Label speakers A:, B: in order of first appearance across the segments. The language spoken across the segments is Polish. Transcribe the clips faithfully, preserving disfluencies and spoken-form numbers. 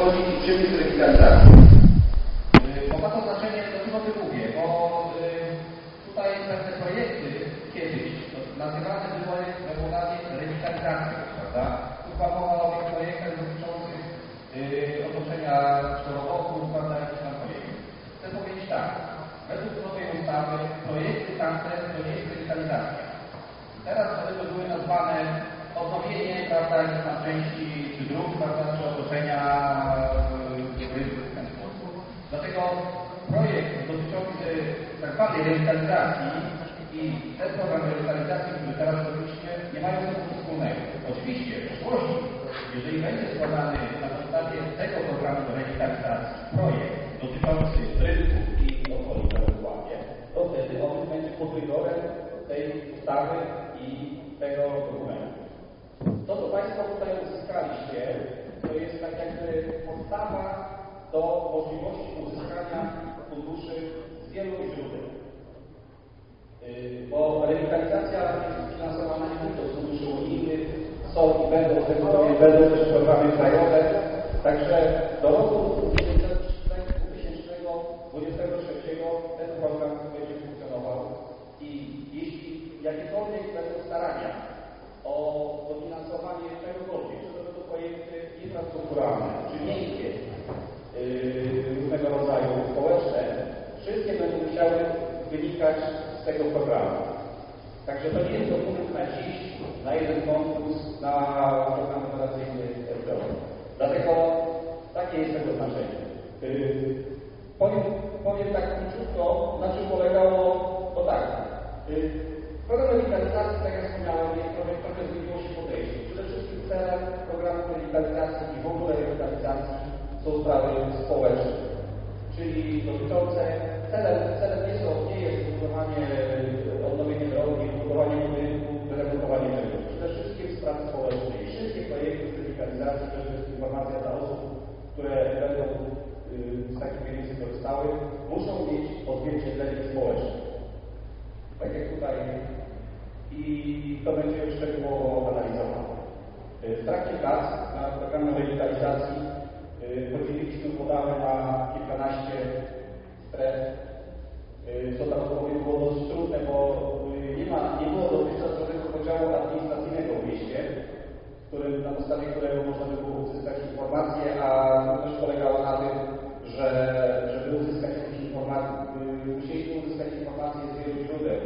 A: tworzyć i przemysł rewitalizacji. Bo ma to znaczenie, dlaczego to mówię, bo tutaj pewne projekty kiedyś nazywane były regularnie rewitalizacją, prawda? Tu była mowa o tych projektach dotyczących otoczenia czworoboków, prawda, jakiś tam projekt. Chcę powiedzieć tak, według nowej ustawy projekty tamte to nie jest rewitalizacja. Teraz one były nazwane odnowienie, prawda, jakiejś tam części czy dróg, prawda, czy otoczenia w ten sposób. Dlatego projekt dotyczący tak zwanej rewitalizacji i ten program rewitalizacji, który teraz robiliśmy, nie mają nic wspólnego. Oczywiście w przyszłości, jeżeli będzie składany na podstawie tego programu rewitalizacji projekt dotyczący rynku i okolic ewentualnie, to wtedy on będzie pod rygorem tej ustawy i tego dokumentu. To, co Państwo tutaj uzyskaliście, to jest tak jakby podstawa do możliwości uzyskania funduszy z wielu źródeł. Bo rewitalizacja jest finansowana nie tylko z funduszy unijnych, są i będą, będą też programy krajowe. Także do roku dwa tysiące dwudziestego trzeciego ten program będzie funkcjonował i jeśli jakiekolwiek będą starania o dofinansowanie czegokolwiek, czy to będą projekty infrastrukturalne, czy miękkie, yy, różnego rodzaju społeczne, wszystkie będą musiały wynikać z tego programu. Także to nie jest dokument na dziś, na jeden konkurs, na program operacyjny R P O. Dlatego takie jest tego znaczenie. Yy, powiem, powiem tak króciutko, na czym polegało to tak. Yy, program rewitalizacji, tak jak wspomniałem, jest trochę, trochę zmieniło się podejście. Przede wszystkim celem programu rewitalizacji i w ogóle rewitalizacji są sprawy społeczne, czyli dotyczące, celem, celem nie, są, nie jest budowanie, odnowienie drogi, budowanie budynku, wyremontowanie czegoś. Przede wszystkim sprawy społeczne i wszystkie projekty rewitalizacji, to jest informacja dla osób, które będą yy, z takich pieniędzy korzystały, muszą mieć odzwierciedlenie społeczne. Tak jak tutaj i to będzie szczegółowo analizowane. W trakcie prac nad programem rewitalizacji podzieliliśmy podane na kilkanaście stref. Co tam powiem było dosyć trudne, bo nie, ma, nie było dotychczas żadnego podziału administracyjnego w mieście, którym, na podstawie którego można by było uzyskać informacje, a trudność polegała na tym, że żeby uzyskać jakieś informacje, musieliśmy uzyskać informacje z wielu źródeł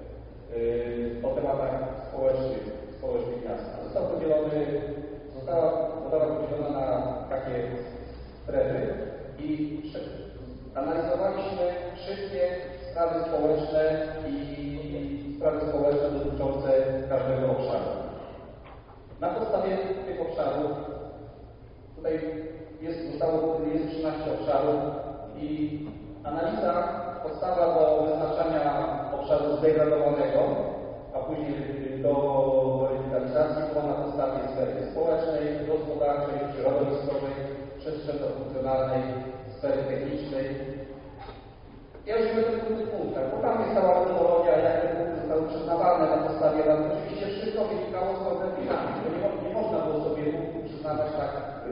A: o tematach społecznych, społecznych miasta. Został podzielony, została, została podzielona na takie strefy i analizowaliśmy wszystkie sprawy społeczne i sprawy społeczne dotyczące każdego obszaru. Na podstawie tych obszarów, tutaj jest, zostało, jest trzynaście obszarów i analiza, podstawa do wyznaczania obszaru zdegradowanego, a później do rewitalizacji była na podstawie sfery społecznej, gospodarczej, środowiskowej, przestrzenno-funkcjonalnej, sfery technicznej. Ja już będę w tych punktach, bo tam jest cała metodologia, jak te punkty zostały przyznawane na podstawie, ale oczywiście wszystko wynikało z konkretami, bo nie, nie można było sobie punktów przyznawać tak,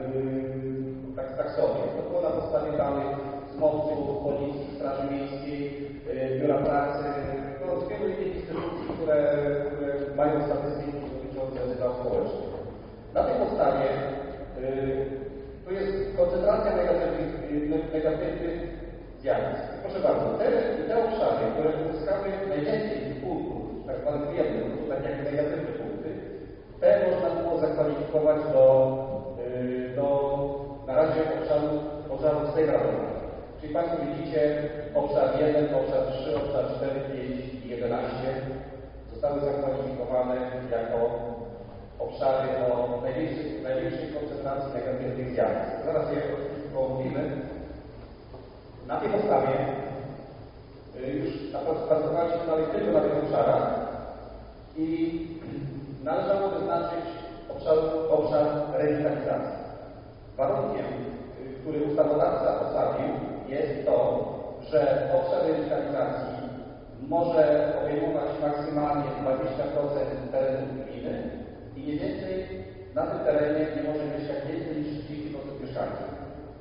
A: yy, tak, tak sobie. To było na podstawie danych z MOPS-u, Policji, Straży Miejskiej, yy, Biura Pracy, no, z wielu innych instytucji, które, które mają statystyki dotyczące spraw społecznych. Na tej podstawie yy, tu jest koncentracja negatywnych, negatywnych zjawisk. Proszę bardzo, te, te obszary, które uzyskały najwięcej punktów, tak zwanych biednych, to tak jak negatywne punkty, te można było zakwalifikować do, yy, do na razie obszaru, obszaru zdegradowanych. Czyli Państwo widzicie obszar jeden, obszar trzy, obszar cztery, pięć i jedenaście zostały zakwalifikowane jako obszary o największej, największej koncentracji negatywnych zjawisk. Zaraz je wszystko omówimy. Na tej podstawie już pracowaliśmy dalej tylko na tych obszarach i należało wyznaczyć obszar, obszar rewitalizacji. Warunkiem, który ustawodawca postawił, jest to, że obszar rewitalizacji może obejmować maksymalnie dwadzieścia procent terenu gminy i nie więcej, na tym terenie nie może mieszkać więcej niż trzydzieści procent mieszkańców.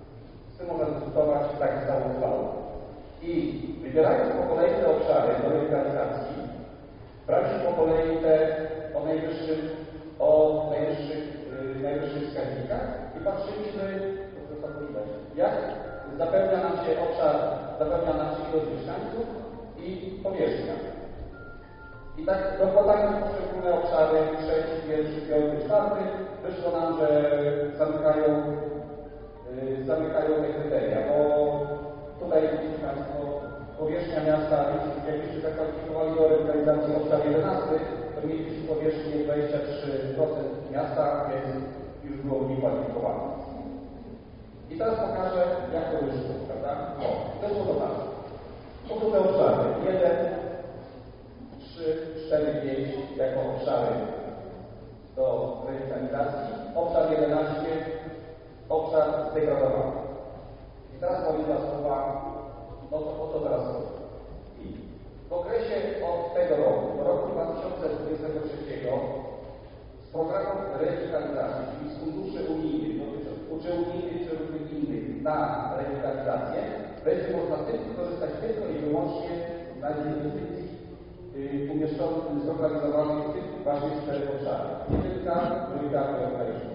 A: można dyskutować tak samo uchwałą. I wybierając po kolei te obszary do rewitalizacji, braliśmy po kolei te o najwyższych, o najwyższych, yy, najwyższych wskaźnikach i patrzyliśmy, jak zapewnia nam się obszar, zapewnia nam się ilość mieszkańców i powierzchnia. I tak dokładając poszczególne obszary, trzeci, pierwszy, piąty, czwarty, wyszło nam, że zamykają, yy, zamykają te kryteria, bo tutaj widzicie Państwo powierzchnia miasta, jakbyście zakwalifikowali do rewitalizacji obszar jedenasty, to mielibyśmy powierzchnię dwadzieścia trzy procent miasta, więc już było mniej kwalifikowane. I teraz pokażę, jak to wyszło, prawda? O, wyszło to tak. To są te obszary. jeden, trzy, cztery, pięć jako obszary do rewitalizacji. Obszar jedenaście, obszar zdegradowany. I teraz powiem dwa słowa, no to o co teraz chodzi. I w okresie od tego roku do roku dwa tysiące dwudziestego trzeciego z programu rewitalizacji, czyli z funduszy unijnych, czy unijnych, czy różnych innych na rewitalizację, będzie można tylko korzystać tylko i wyłącznie na inwestycji yy, umieszczonych, zlokalizowanych w tych właśnie czterech obszarach. Nie tylko rewitalizacja określona.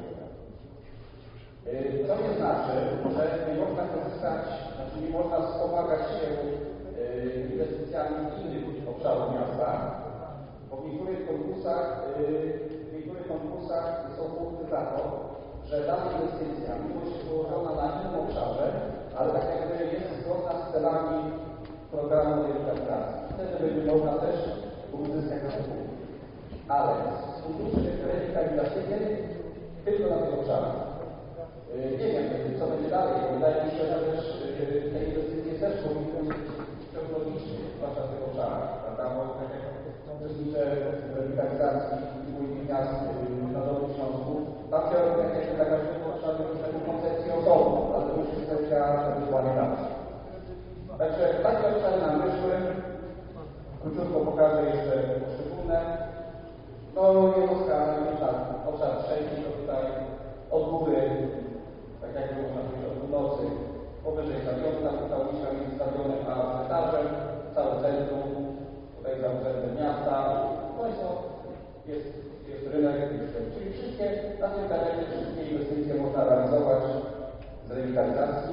A: To nie znaczy, że nie można korzystać, znaczy nie można wspomagać się yy, inwestycjami w innych obszarach miasta, bo w niektórych konkursach, yy, w niektórych konkursach są punkty za to, że dana inwestycja, mimo że jest położona na innym obszarze, ale tak jakby jest zgodna z celami programu rewitalizacji. Wtedy będzie można też uzyskać na punkt. Ale z funduszy rewitalizacyjnych tylko na tych obszarach. Nie wiem, co będzie dalej, bo wydaje mi się, że też te inwestycje też powinny być technologicznie, zwłaszcza w tych obszarach, prawda? Bo tak jak uczestniczę w rewitalizacji dwóch miast na Dolnym Śląsku, tam się tak jak dla każdego obszaru taką koncepcję osobą, ale to już jest kwestia ewentualnie dalej. Także takie obszary nam wyszły. Króciutko pokażę jeszcze poszczególne. No, jednostka, tak, obszar trzeci, to tutaj od góry, tak jak można powiedzieć, od północy, powyżej stadionu, tam ta uliczka między stadionem a cmentarzem, całe centrum, tutaj całe centrum miasta, no i to jest, jest rynek, czyli wszystkie, na tym terenie wszystkie inwestycje można realizować z rewitalizacji.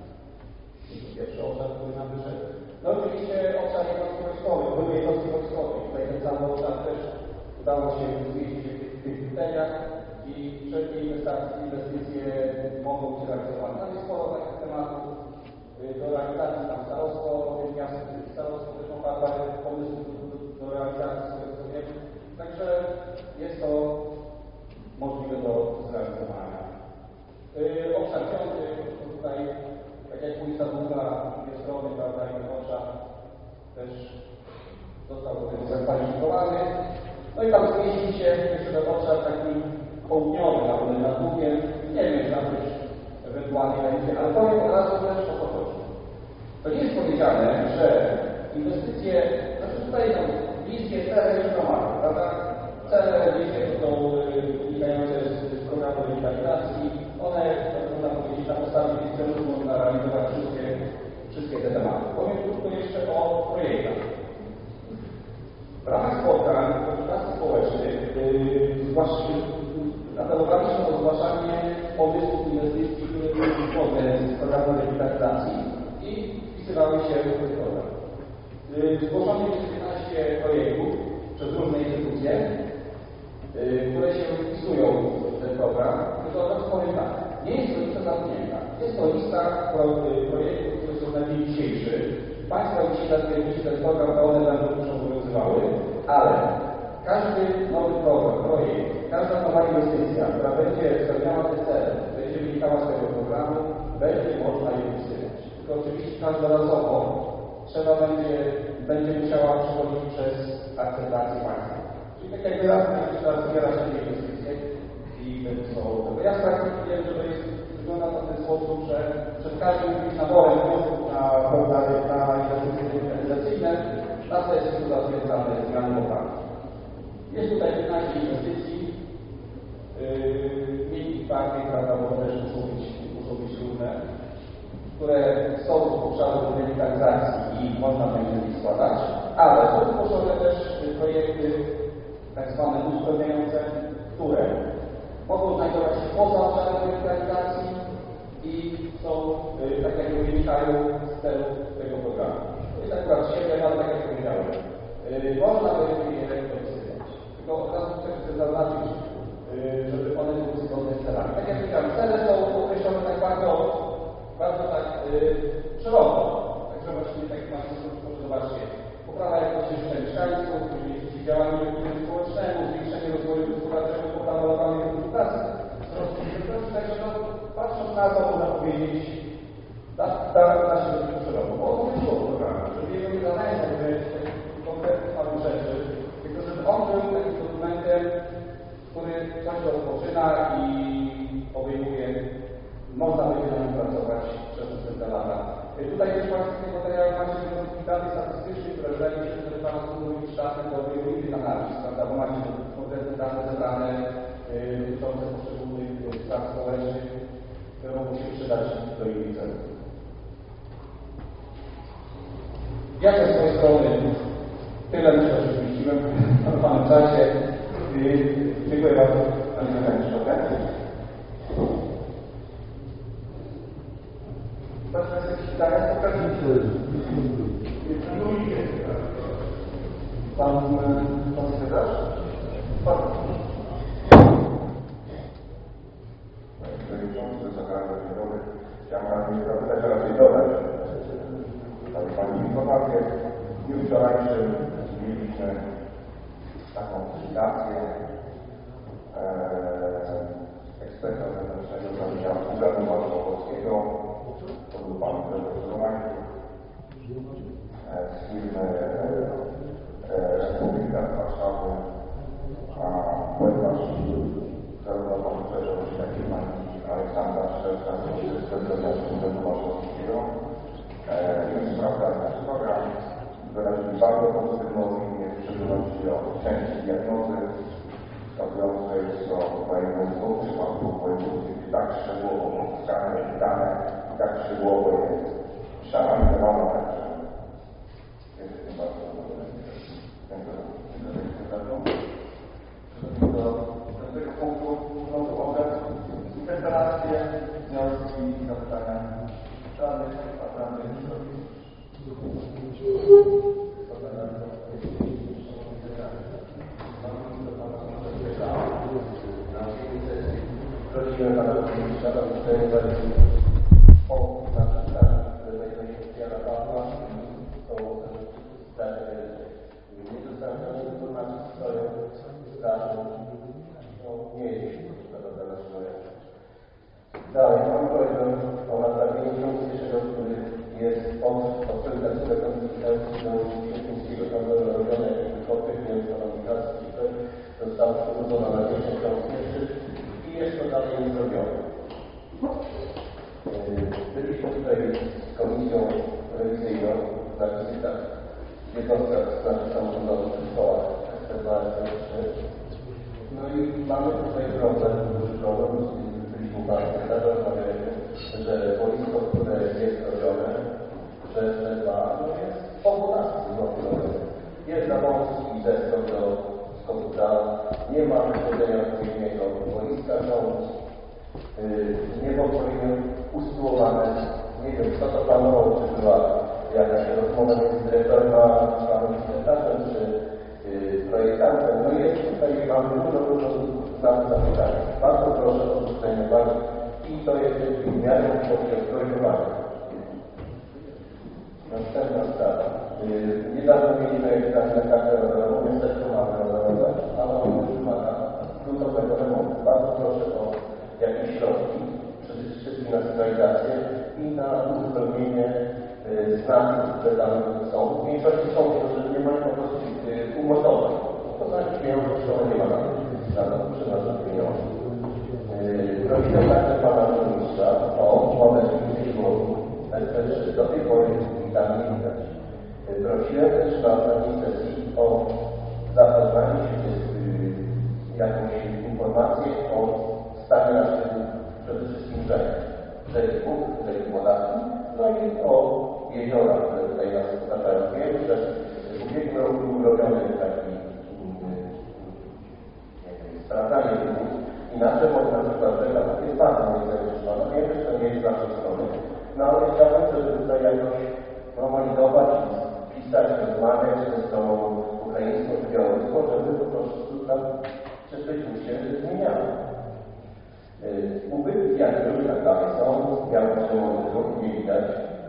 A: Pierwszy obszar, który nam wyszedł. No oczywiście obszar jednostki wojskowej, były jednostki wojskowej, tutaj ten cały obszar też udało się zmieścić w tych kryteriach i wszelkie inwestycje mogą być realizowane. Tam jest sporo takich tematów do realizacji, tam starostwo, miasto, starostwo też ma parę pomysłów do, do realizacji, z tego co wiem. Także jest to możliwe do zrealizowania. Yy, obszar piąty, tutaj, tak jak ulica Długa, dwie strony, prawda, i obszar też został do tego zakwalifikowany. No i tam zmieści się jeszcze ten obszar taki południowy, na Długiem. Nie wiem, czy tam też ewentualnie będzie, ale powiem od razu też o co chodzi. To nie jest powiedziane, że inwestycje, znaczy tutaj są bliskie cele jeszcze mamy, prawda? Cele bliskie to są wynikające z, z programu rewitalizacji. One, można powiedzieć, na podstawie tych celów można realizować wszystkie, wszystkie te tematy. Powiem krótko jeszcze o projektach. W ramach spotkań konsultacji społecznych yy, apelowaliśmy o zgłaszanie pomysłów inwestycji, które były zgodne z programem rewitalizacji i wpisywały się w ten program. Yy, zgłoszono jest piętnaście projektów przez różne instytucje, yy, które się wpisują w ten program. Tylko od powiem tak, nie jest to lista zamknięta. Jest to lista projektów, które są najmniej dzisiejsze. Państwo jeśli zatwierdzicie ten program, to one będą już obowiązywały, ale każdy nowy program, projekt, każda nowa inwestycja, która będzie spełniała te cele, będzie wynikała z tego programu, będzie można je wpisywać. Tylko oczywiście każdorazowo trzeba będzie, będzie musiała przechodzić przez akceptację państwa. Czyli tak jakby raz na jakiś czas zbiera się te inwestycje i są. Ja z praktyki wiem, że to jest, wygląda to w ten sposób, że przed każdym jakimś naborem wniosków na programy, na inwestycje rewitalizacyjne, na sesji są zatwierdzane zmiany poprawki. Jest tutaj piętnaście inwestycji, yy, mniej bardziej, prawda, bo też muszą być, muszą być różne. można będzie ich składać, ale są tworzone też projekty tak zwane uzupełniające, które mogą znajdować się poza obszarem projektalizacji i są, tak jak wynikają z celów tego programu. To jest akurat siedem, ale tak jak powiedziałem, można będzie je dopisywać. Tylko od razu chcę zaznaczyć, żeby one były zgodne z celami. Tak jak powiedziałem, cele są określone tak bardzo, bardzo tak szeroko. Także właśnie tak jak Państwo zobaczcie, poprawa jakości życia mieszkańców, działanie rynku społecznemu, zwiększenie rozwoju gospodarczego, poprawa lokalnej edukacji, wzrost przedsiębiorczości. Także no, patrząc na to, można powiedzieć, da, da, da się dosyć szeroko. Bo o to chodziło w programie, żeby jego zadanie powiedzieć konkretnych paru rzeczy, tylko żeby on był takim dokumentem, który coś rozpoczyna i obejmuje, można będzie na nim pracować przez następne lata. Tutaj też Państwo w tym materiale macie dane statystyczne, które wydaje mi się, że Pana mówić czasem do innych analiz, prawda, bo macie konkretne dane zebrane dotyczące poszczególnych spraw społecznych, które mogą się przydać do innych celów. Ja ze swojej strony tyle myślę, że zmieściłem w Panem czasie. Dziękuję bardzo. Panie Mechaniczno. Masz jakieś pytania? Pokażę. Pan, pan sekretarz? Pan.
B: Panie Przewodniczący, Wysoka Rado, dzień dobry. Ja mam nie zapytać, raczej dodać. Dali Pani informację. W dniu wczorajszym mieliśmy taką prezentację eksperta zewnętrznego z Urzędu Marszałkowskiego. To był Pan Prezes Romański z firmy Republika z Warszawy, a płynarz zarówno Pan Grzegorz, jak i Pani Aleksandra Szczerska z Urzędu Marszałkowskiego. Więc sprawdzali nasz program, wyrazili bardzo pozytywną opinię, w szczególności o części diagnozy wskazującej, co wojenne w dwóch przypadków województw tak szczegółowo pozyskane dane i tak szczegółowo jest przeanalizowane, także jest tym bardzo dobry. Dziękuję.
A: Do tego punktu mogę interpelacje, wnioski, zapytania. Żadnych, żadnych.
B: Prosimy Pana Burmistrza, aby przejmować o naszych zdarzeń, które znajdują się w Jana Pawła. Są zdarzenia niedostępne informacji z historią zdarzeń. No, nie jest to dla naszego ręki. Dalej, mam prośbę o naprawienie punktu pierwszego, który jest od organizacyjnego konstytucji do Święcickiego Handlowy robione jakby konkretnie ekonomikacji, które zostało przywrócone na pierwszym ciągu pierwszy i jest to dalej nie zrobione. Byliśmy tutaj z komisją rewizyjną na wizytach w jednostkach znaczy samorządowych w szkołach S T dwa, S T trzy. No i mamy tutaj problem, duży problem, byliśmy bardzo rozmawialiśmy, że boisko, które jest robione przez S T dwa, no jest po wodacji zrobione. Jest za wąski zestaw do skoputa, nie ma wychodzenia odpowiedniego boiska, są yy, nieodpowiednio usytuowane. Nie wiem, kto to planował, czy była jakaś rozmowa między dyrektorem a panem sekretarzem, czy yy, projektantem. No i tutaj mamy dużo, dużo na zapytania. Bardzo proszę o zwrócenie uwagi i to jest w miarę projektowania. Następna sprawa. Yy, niedawno mieliśmy egzamin na kartę rodową, niestety mamy rodową, ale on już wymaga gruntownego remontu. Bardzo proszę o jakieś środki, przede wszystkim na centralizację i na uzupełnienie yy, znaków, które tam są. W większości są, że nie mają po prostu yy, umocować. To znaczy pieniądze, szkoły nie ma na to przeznaczone pieniądze. Yy, prosimy także Pana Burmistrza o umowę z Gminy do tej pory tam nie widać. Prosiłem też na takiej sesji o zapoznanie się z y, jakąś informacją o stanie naszych przede wszystkim brzegów, brzegów, brzegów podatki, no i o jeziora, które tutaj nas otaczają. Wiem, że w ubiegłym roku był robiony taki sprawdzanie wód i nasze wody na przykład rzeka jest bardzo niezagrożona. Nie wiem, że to nie jest z naszej strony. No ale chciałbym też tutaj jakoś normalizować i pisać, rozmawiać ze stroną ukraińską czy białoruską, żeby po prostu tam cieszyliśmy się, że zmieniamy. Ubytki jak były, tak dalej są, białe czerwone dróg, nie widać.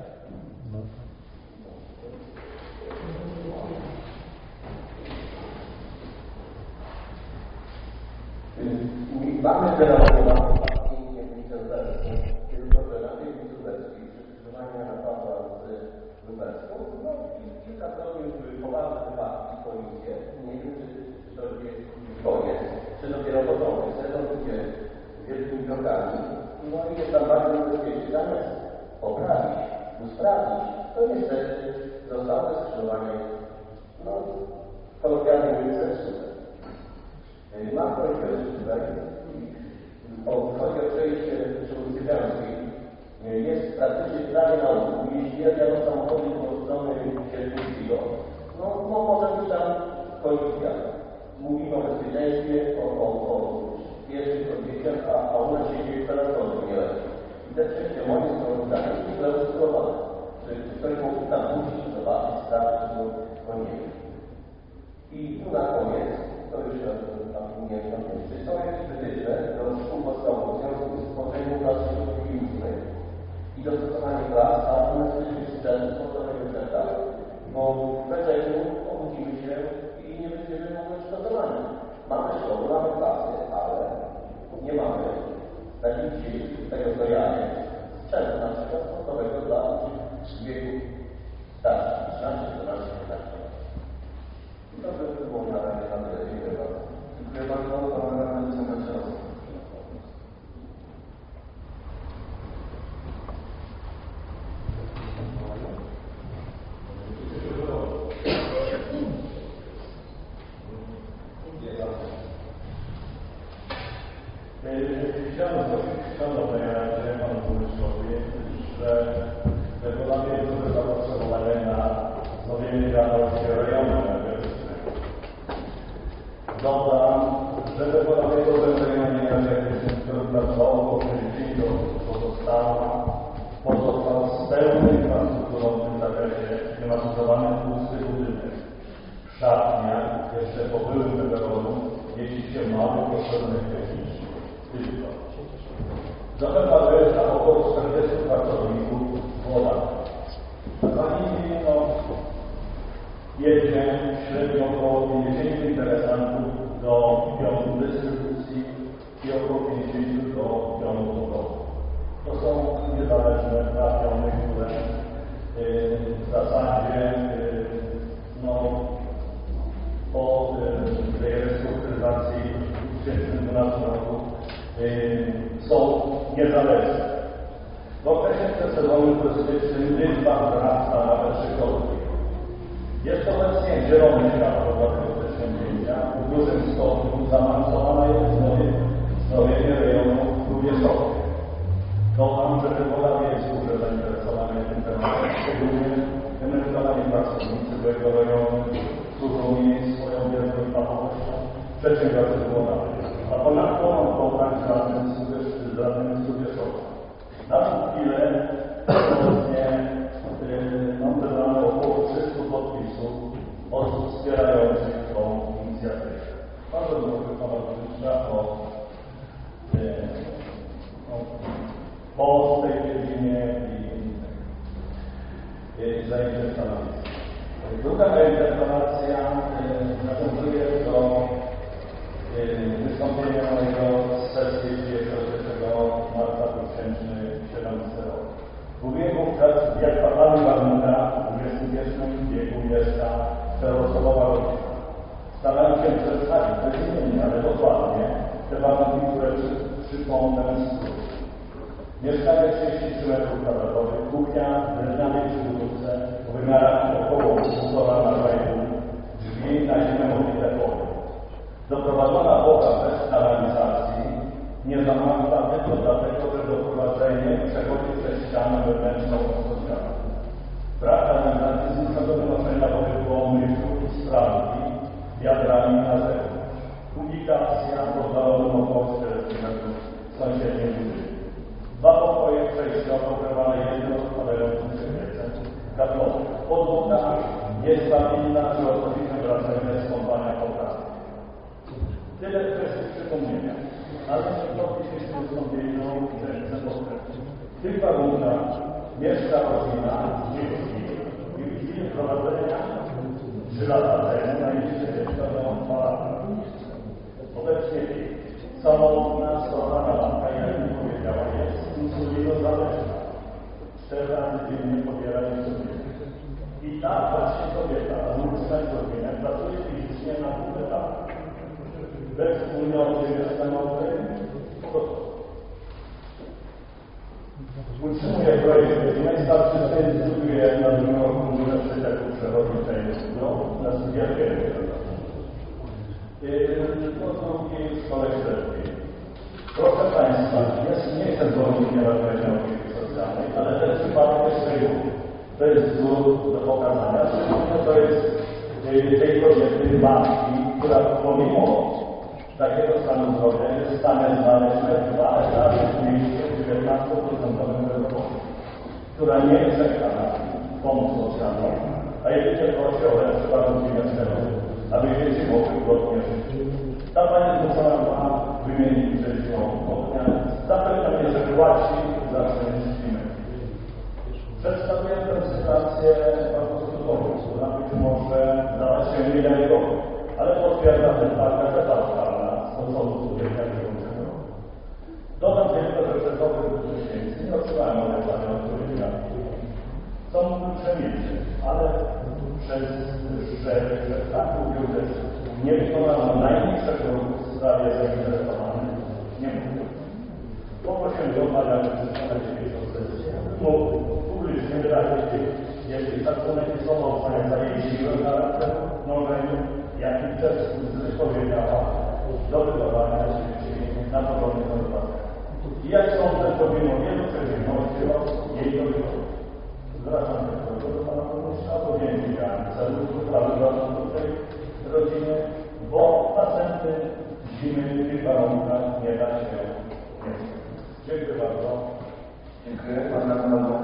B: Mamy wyrażowaną pięknie ulicę Lubelską, tylko że na tej ulicy Lubelskiej przy skrzyżowaniu na Pawła z Lubelską, no kilkakrotnie już były poważne wypadki, policje, nie wiem, czy, czy to jest koniec, czy dopiero początek, sezon idzie wielkimi krokami, no i jest tam bardzo niebezpiecznie, zamiast poprawić, usprawnić, to niestety zostało to skrzyżowanie, no, kolokwialnie mówiąc, zepsute. Mam prośbę tutaj, chodzi o przejście przy ulicy Gdańskiej. Jest praktycznie prawie na ulicy. Jeśli jadą samochody po strony Sierpnickiego, no, no może być tam kolizja. Mówimy o bezpieczeństwie, o, o, o pieszych kobietach, a, a u nas się dzieje coraz gorzej, nie lepiej. I te przejście moim zdaniem jest źle usytuowane. Czy ktoś mógł tam pójść, zobaczyć, sprawdzić, no, no nie wiem. I tu na koniec, to już tam nie wiem, czy są jakieś wytyczne do szkół podstawowych w związku z tworzeniem klasy środkowej i dostosowanie klas, a umiejętności sprzętu sportowego centra, bo we wrześniu obudzimy się i nie będziemy mogli przygotowania. Mamy szkoły, mamy klasy, ale nie mamy takich dzieci, z tego co ja wiem, sprzętu na przykład sportowego dla uczniów w wieku starszych, trzynaście, czternaście, piętnaście lat. I to by było na razie na tyle. Dziękuję bardzo.
C: Dziękuję bardzo. Pan radny Ciemeczewski.
D: Chciałem szanownej Radzie, Panu Burmistrzowi, że regulamie duże zapotrzebowanie na wznowienie działalności rejonu energetycznego. Dodam, że regulamie duże zajmowanie energetycznym, który pracował po dzień pozostała pozostał z pełną infrastrukturą w tym zakresie klimatyzowany pusty budynek. Szatnia, jeszcze po byłym wyborze, mieści się mały poszerzonych technicznych. Tylko. Zapewne jest na około czterdziestu pracowników woda. Za nimi no, jedzie średnio około pięćdziesięciu interesantów do pionu dystrybucji i około pięćdziesięciu do pionu domowych. To są niezależne dwa piony, które yy, w zasadzie yy, no, po yy, tej restrukturyzacji w dwa tysiące dwunastym roku yy, są niezależne. W okresie przedsezonym turystycznym liczba wzrasta nawet trzykrotnie. Jest obecnie zielone światło dla tego przedsięwzięcia. W dużym stopniu zaawansowane jest wznowienie rejonu Lubieszowej. Dodam, że wywołanie jest duże zainteresowanie tym tematem, szczególnie emerytowani pracownicy tego rejonu służą jej swoją wiedzą i fachowością przedsiębiorcy włodarze. A ponadto mam kontakt z radnym z Lubieszowa. Na tę chwilę obecnie yy, mam zebrane około trzystu podpisów osób wspierających tą inicjatywę. Bardzo proszę Pana Burmistrza o yy, no, pomoc w tej dziedzinie i, i, i zajęcie stanowiska. Druga moja interpelacja yy, nawiązuje do yy, wystąpienia mojego z sesji trzydziestego marca dwa tysiące siedemnastego roku. Mówiłem wówczas, jak fatalny warunkach w dwudziestym pierwszym wieku mieszka czteroosobowa rodzina. Starałem się przedstawić bezimiennie, ale dokładnie te warunki, które przypomnę z skrótu. Mieszkanie trzydzieści trzy metrów kwadratowych, kuchnia w drewnianej przybudówce o wymiarach około półtora na dwa i pół, drzwi na zimę obite wodą. Doprowadzona woda bez kanalizacji nie zamarła tylko dlatego, że doprowadzenie przechodzi przez ścianę wewnętrzną odchodnianą. niestabilna czy odpowiednio wrażenie skąpania poprawy. Tyle kwestii przypomnienia, ale to w dzisiejszym wystąpieniu chcę podkreślić. W tych warunkach mieszka rodzina dzieci i w chwili wprowadzenia trzy lata temu najbliższe dziecko miało dwa lata. Obecnie samotna, stosowana matka, jak mi powiedziała, jest insulinozależna. Cztery razy dziennie pobiera insulinę. I ta właśnie kobieta, a mnóstwo rodziny, pracuje fizycznie na pół etatu. Bez wspólnoty mieszkanowej, utrzymuje projekt rodziny, starczy sobie studiuje na drugim roku Uniwersytetu Przyrodniczej no, na studiach kierunkowych. To drugi w szkole średniej. Proszę Państwa, jest, nie chcę dzwonić nie na opieki socjalnej, ale ten przypadek jest szczególny. To jest wzór do pokazania, szczególnie to jest tej kobiety, matki, która pomimo takiego stanu zdrowia jest w stanie znaleźć dwa etapy w miejscu dziewiętnaście procent bezrobocia, która nie czeka na pomoc socjalną, a jedynie prosi o lepsze warunki mieszkaniowe, aby dzieci mogły godnie żyć. Ta pani zmuszona była wymienić trzecią ognia, zapewnia mnie, że płaci za szczęśliwy. Przedstawię tę sytuację bardzo skutową, która być może zdawać się niewiarygodna, ale potwierdza ten fakt gazeta lokalna z początku kwietnia bieżącego. Dodam tylko, że przez okres dwóch miesięcy nie otrzymałem odesłania odpowiedzi na piśmie. Są przemilczy, ale przez że tak mówił, że nie wykonano najmniejszego ruchu w sprawie zainteresowanych, nie mówił. Poprosiłem go odmawiamy przedstawiać dzisiejszą sesję. Mógł publicznie wyrazić, jeśli szacunek i słowo za jej siłę charakter mnożeniu, jaki też powiedziała do wydawania dzieci na podobnych obywateli. I jak sądzę, pomimo wielu przeciwności jej do wyboru. Zwracam się do Pana Burmistrza, podjęcia celu sprawy rozwoju tej rodziny, bo następny zimy w tych warunkach nie da się mieć. Dziękuję bardzo.
C: Dziękuję. Pan Radny.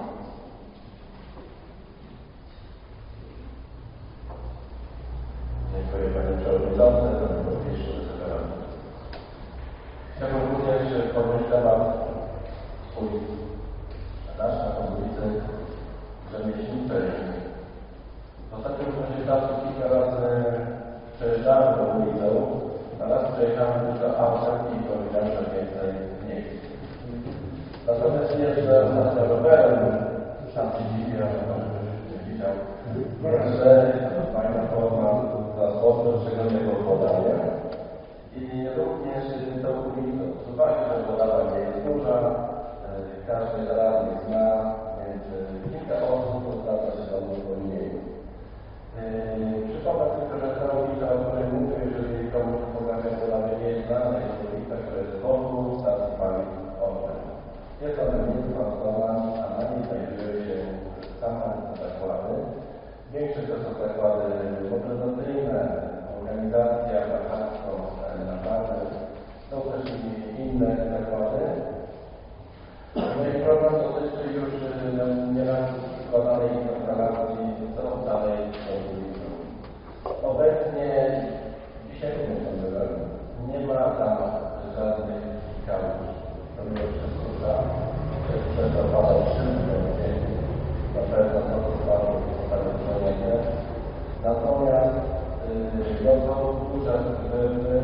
B: Dziękuję Panie Przewodniczący, Panie Burmistrzu, Wysoka. Chciałbym również podnieść temat swój, nasz na ulicy Rzemieślniczej. W ostatnim czasie czasu kilka razy przejeżdżałem do ulicę, a raz przejechałem tylko autem i powiedziałem, że więcej miejsc. Natomiast jeżdżę na rowerem, sam się dziwię, że może nie widział, że fajna forma transportu, szczególnego podania. I również to ulicą. Zobaczcie, że podawa nie jest duża, każdy radny zna, więc kilka osób oznacza się do uwolnienia. Przypomnę tylko, że ta ulica, o której mówię, jeżeli komuś pokaże, to nawet nie jest znana, jest ulica, która jest wokół stacji paliw Orlen. Jest ona niezwałcona, a na niej znajdują się same zakłady. Większe to są zakłady motoryzacyjne, organizacja, warszawsko, naprawdę. Są też inne zakłady. No i problem dotyczy już nieraz składanej instalacji, co dalej z tą ulicą. Obecnie, dzisiaj nie byłem, nie ma tam żadnych kałuż. To mimo wszystko przez zapadał szybko, więc na pewno to zostało ustawione. Natomiast no to duże zbywy,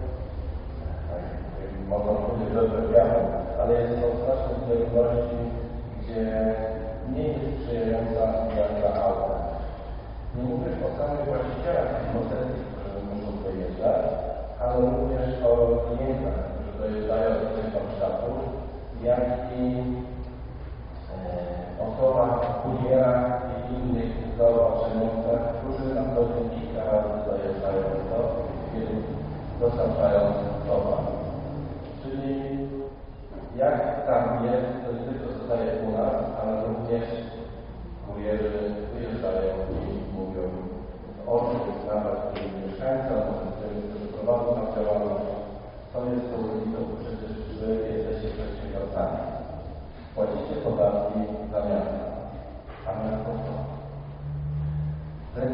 B: mogą powiedzieć, że wybiały, ale jest to straszne zbiegłości, gdzie nie jest sprzyjająca jazda auta. Nie mówię o samych właścicielach tych motocykli, którzy muszą dojeżdżać, ale również o klientach, którzy dojeżdżają do tych warsztatów, jak i e, osobach, kurierach i innych zaopatrzeniowcach, którzy na co dzień kilka razy dojeżdżają do kiedy dostarczają towar. Czyli jak tam jest, to nie tylko zostaje u nas, ale również kurierzy wyjeżdżają i mówią o tych sprawach, których mieszkańcom, o tym, którzy prowadzą na działalność, co jest tą ulicą, przecież wy jesteście przedsiębiorcami. Płacicie podatki za miasto, a miasto co? Wy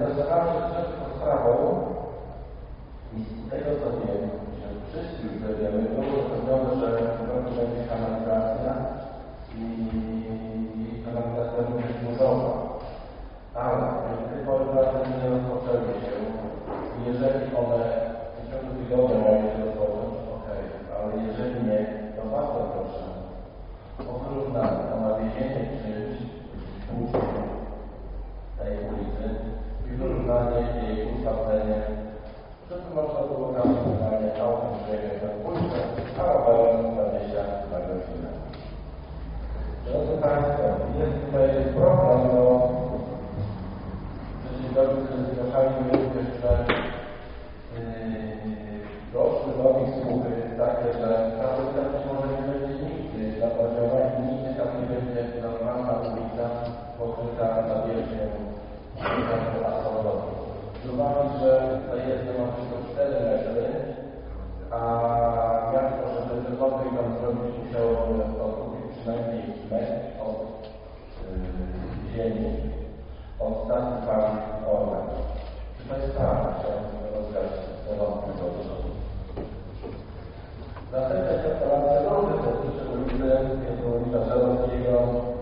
B: zamienienie czy tłuczenie tej ulicy i wyrównanie jej ustawienie. Przy tym można było tam wyrównanie autem przyjechać na ulicę, a rowerem dwadzieścia na godzinę. Drodzy Państwo, jest tutaj problem, bo przedsiębiorcy zgłaszali mi również, że doszły do nich słuchy takie, że ta ulica być może nie będzie nigdy zabawiona i nigdy tam nie będzie normalna ulica pokryta nawierzchnią asfaltową. Z uwagi, że ta jezdnia ma tylko cztery metry, a miasto, żeby cokolwiek tam zrobić, musiałoby odkupić przynajmniej metr od yy, ziemi, od stacji paliw Orlen. Czy to jest prawda? Chciałbym rozwiązać te wątpliwości. Następna interpelacja druga dotyczy ulicy, jest ulica Żerowskiego.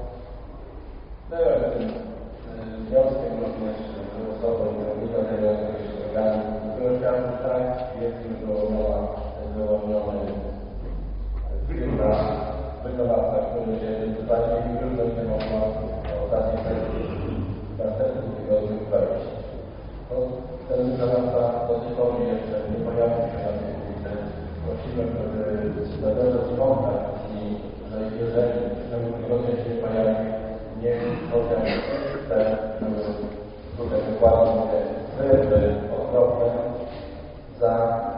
B: Byłem tym wnioskiem również osobą kierownika tego organu, którego chciałem tak, jest już wyłoniona, wyłoniony firma wykonawca, który się zdaniem już będzie można ostatniej sesji w następnym tygodniu wejść. Ten wykonawca do tej pory jeszcze nie pojawił się na tej ulicy. Prosiłem, żeby nawiązać kontakt i że jeżeli w ciągu tygodnia się pojawi, niech chociaż te, tutaj wykładam mówię, wyry okropne za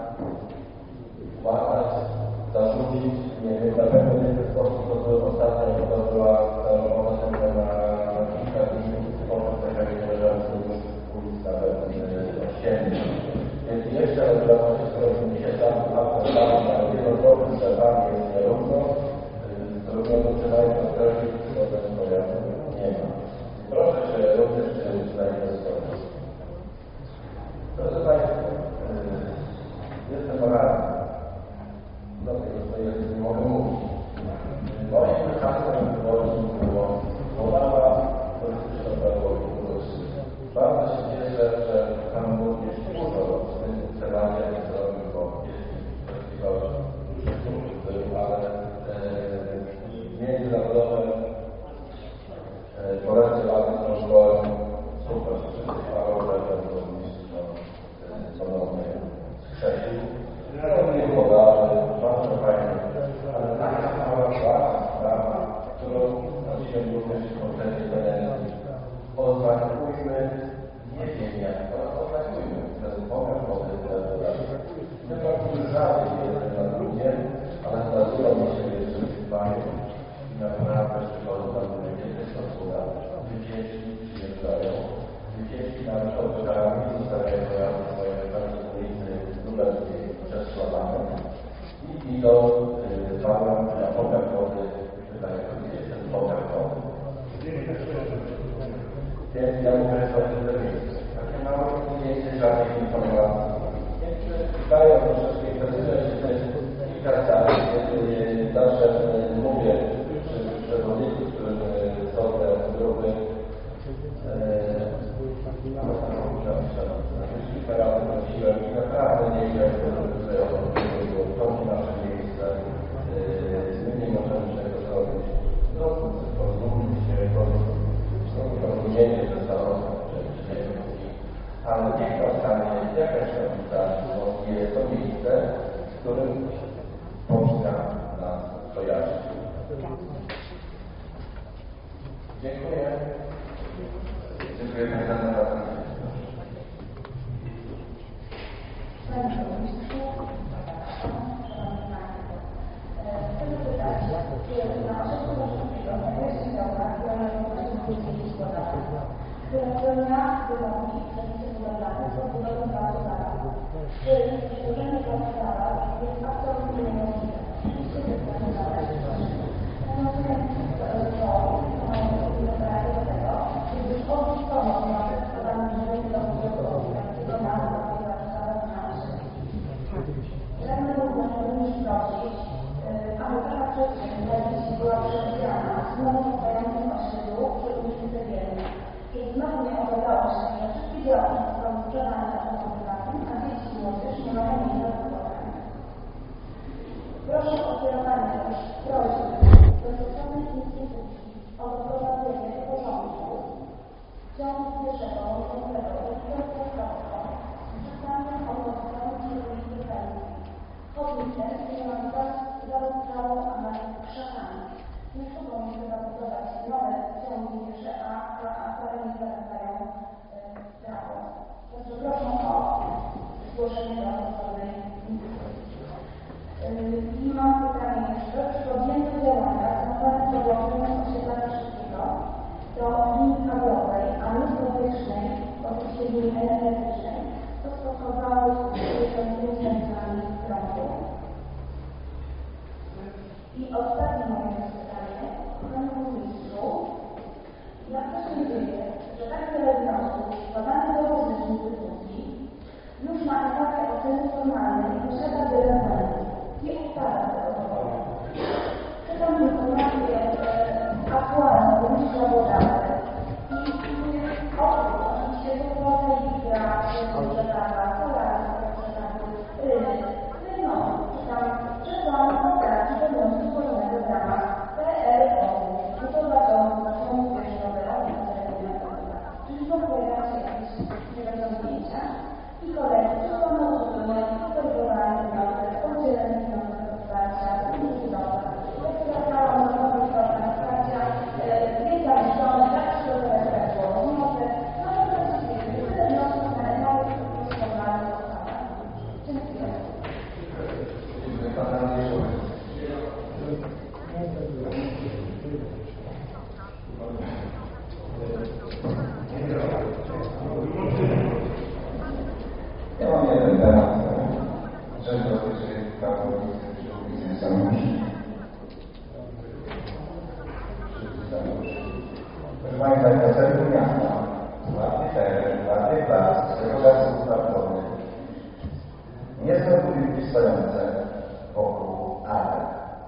B: łatać, zarzucić, nie wiem, na pewno nie w ten sposób, to była ostatnia, to była ta rozmowa tylko na kilka dni, potem taka leżąca już ulic nawet ościennych. Więc jeszcze raz zwracam się, skoro mi się tam apelowałem na wielodrobnym zerwaniu jest nierówno, zrobiono przynajmniej odwrócić, bo ten pojazd nie ma. Proszę się również zainwestować. Proszę Państwa, jestem radny. Dlatego, że jest, nie mogę mówić. Moim hasłem wyborczym było Morawa polityczna prawość. Bardzo się cieszę, że Pan również dużo z tym celaniem zrobił, bo jest możliwość, ale międzynarodowe polecę ładne tą szkołę super, wszyscy chwalą, że to burmistrz ponownie skrzesił. Pewnie podaży, bardzo fajnie, ale taka mała sprawa, którą prosiłem również w kontekście telewizji. Oznakujmy, nie wiem jak to, oznakujmy ten pokaz wody my bardzo rzadziej jestem na drugiem, ale zdarzyło mi się jeszcze w Paniu i naprawdę szkoły tam były kiedy są cuda. Wycieczki przyjeżdżają, wycieczki nawet odbywają i zostawiają swoje pewne ulicy lubelskiej przez Słowakę i idą całą na pokaz wody, wydaje mi się ten pokaz wody. Więc ja mówię sobie, że takie małe nie jest żadnej informacji. Dają troszeczkę interesujące kilka zdań, kiedy zawsze mówię przy przewodniku, z którym są te grupy, kilka razy prosiłem i naprawdę nie wiem, że to nasze miejsce, my nie możemy tego zrobić. Zróbmy coś, porozummy się, porozumienie ze samą ale niech zostanie jakaś rodzica, bo jest to miejsce, w którym Polska nas kojarzy. Dziękuję. Dziękuję za zabranie. Panie Burmistrzu, chcę zapytać, czy na ośrodku Warszawskiego jest droga, która należy do Polskiej Gospodarki, która spełnia wymógi przepisów budowlanych do budowy placu Zabaw. Czy przedłużenie placu Zabaw jest absolutnie niemożliwe? Oczywiście jest to niezależne. Natomiast to do tego, gdyż odrzucono wniosek składany przez do budowy takiego nazwy placu Zabaw na Aszybki. Pragnę również prosić, aby taka przestrzeń była przewidziana znowu stojącym osiedlu przy ulicy Cegiernej. I znowu nie okazało się, że wszystkie działania są sprzedane osobom prywatnym, a dzieci i młodzież nie mają miejsca w spotkaniu. Proszę o kierowanie też prośby
E: naruszają prawo. Także proszę o zgłoszenie do osobowej inicjatywy. I mam pytanie jeszcze, czy podjęte działania związane z podłączeniem osiedlania szybkiego do linii kablowej, a nie dotycznej, oczywiście linii energetycznej, to stosowały się centrami prądu. I ostatnie moje pytanie, panie burmistrzu, jak to się dzieje, że tak wiele wniosków składanych do różnych instytucji już na etapie oceny formalnej posiada wiele błędów i ustala tego powodu. Czytam informacje aktualne burmistrza Włodarek i oprócz oczywiście sytuacji Wiktora, Rzeczaka, Solarów, Rzeczaku, Rynek, no, czytam, że są poprawki do wniosku złożonego w ramach P R O-u, budowa domu na środku wierzchowej czyli pojawiają się jakieś niedociągnięcia i kolejne, że są na uzupełnienie, skorygowanie wniosek, oddzielenie wniosek do wsparcia, budowa. Jak zwracałam na nowy program wsparcia, jest zamieszczony, tak przygotować tak było wniosek, no to właściwie tyle wniosków na etapie rozpoznanych odpadach. Dziękuję.
C: Dziękuję Pana Radny. Ja mam jeden temat, że dotyczy pracownicy przy Sanusi. Proszę Państwa, na sercu miasta, ładny teren, ładny plac, swego czasu startowy. Nie są budynki stojące wokół arek.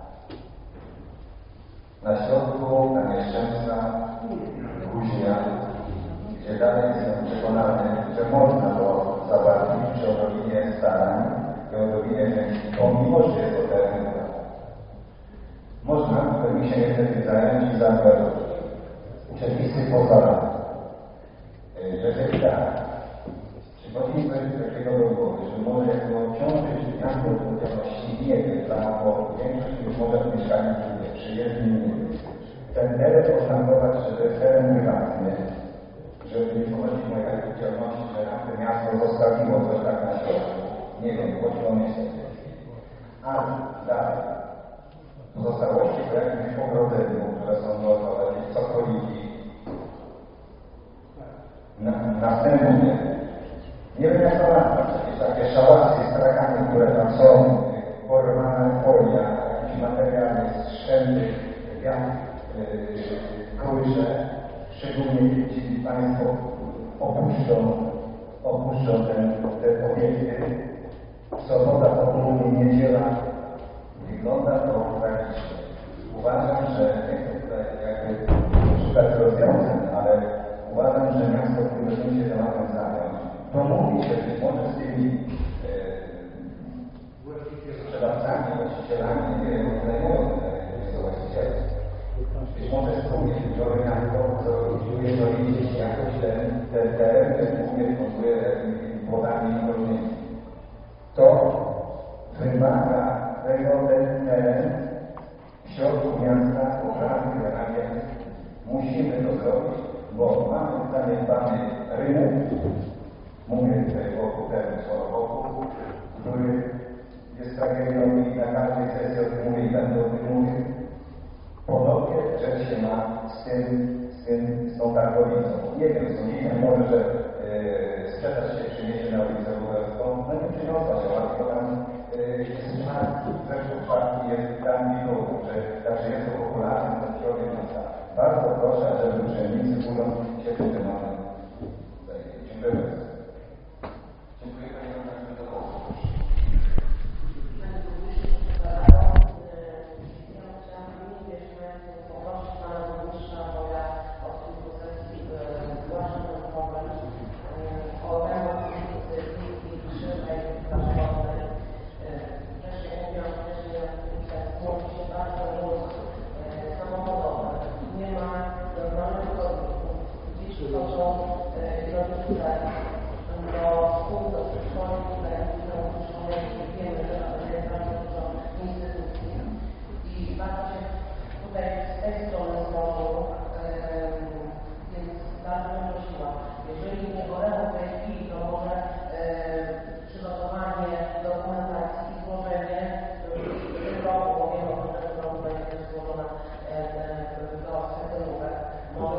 C: Na środku ta nieszczęsna kuźnia, gdzie dalej jestem przekonany, że można to załatwić przy odrobinie starań i odrobinie chęci, pomimo że jest to teren prawa. Można, to mi się niestety zająć i zaangażować. Przepisy pozwalają. Że się tak. Przychodzi mi coś takiego do głowy, że może jako ciążyć miasto odpowiedzialności nie wiem, bo większość już może mieszkaniec przyjezdni nie wiem. Ten teren oznakować, że to jest teren prywatny, żeby nie wchodzić mojej odpowiedzialności, że nam to miasto zostawiło coś tak na środku. Nie wiem, chodzi o myślę. A dalej. Pozostałości po jakimś ogrodzeniu, które są dookoła, jakieś cokoliki. Na, następnie, nie wiem jak to nazwać, jakieś takie szałasy, strakany, które tam są, porwana folia, jakieś materiały, strzępy, wiatr, yy, kołysze, szczególnie jeśli Państwo opuszczą, opuszczą ten, te obiekty, sobota, popołudnie, niedziela, wygląda to tragicznie. Uważam, że nie chcę tutaj jakby szukać rozwiązań, ale uważam, że miasto powinno się tematem zająć. To mówi się być może z tymi e, sprzedawcami, właścicielami, nie wiem, zajmują te właściciele. Być może wspólnie biorę miasto, co usiłuje dowiedzieć jakoś ten, ten teren, ten głównie dysponuje płodami i roślinami. To wymaga tego, ten teren w środku miasta, obrany, wyrabiać. Musimy to zrobić, bo mamy zaniedbany rynek, mówię tutaj wokół terenu wokół, który jest tragedią i na każdej sesji o tym mówię i będę o tym mówił. Podobnie rzecz się ma z tym, z tym, z tą targowicą. Nie wiem, sądzimy może, że yy, sprzedaż się przyniesie na ulicę Lubelską, no nie przyniosła się, ale to tam yy, jest czarki, zresztą czarki jest tam widok, że także jest to popularne na środku miasta. Bardzo proszę, żeby urzędnicy budą się tym tematem. Dziękuję bardzo. Dziękuję Panie Radny za głos.
F: Tutaj z tej strony znowu, więc bardzo prosimy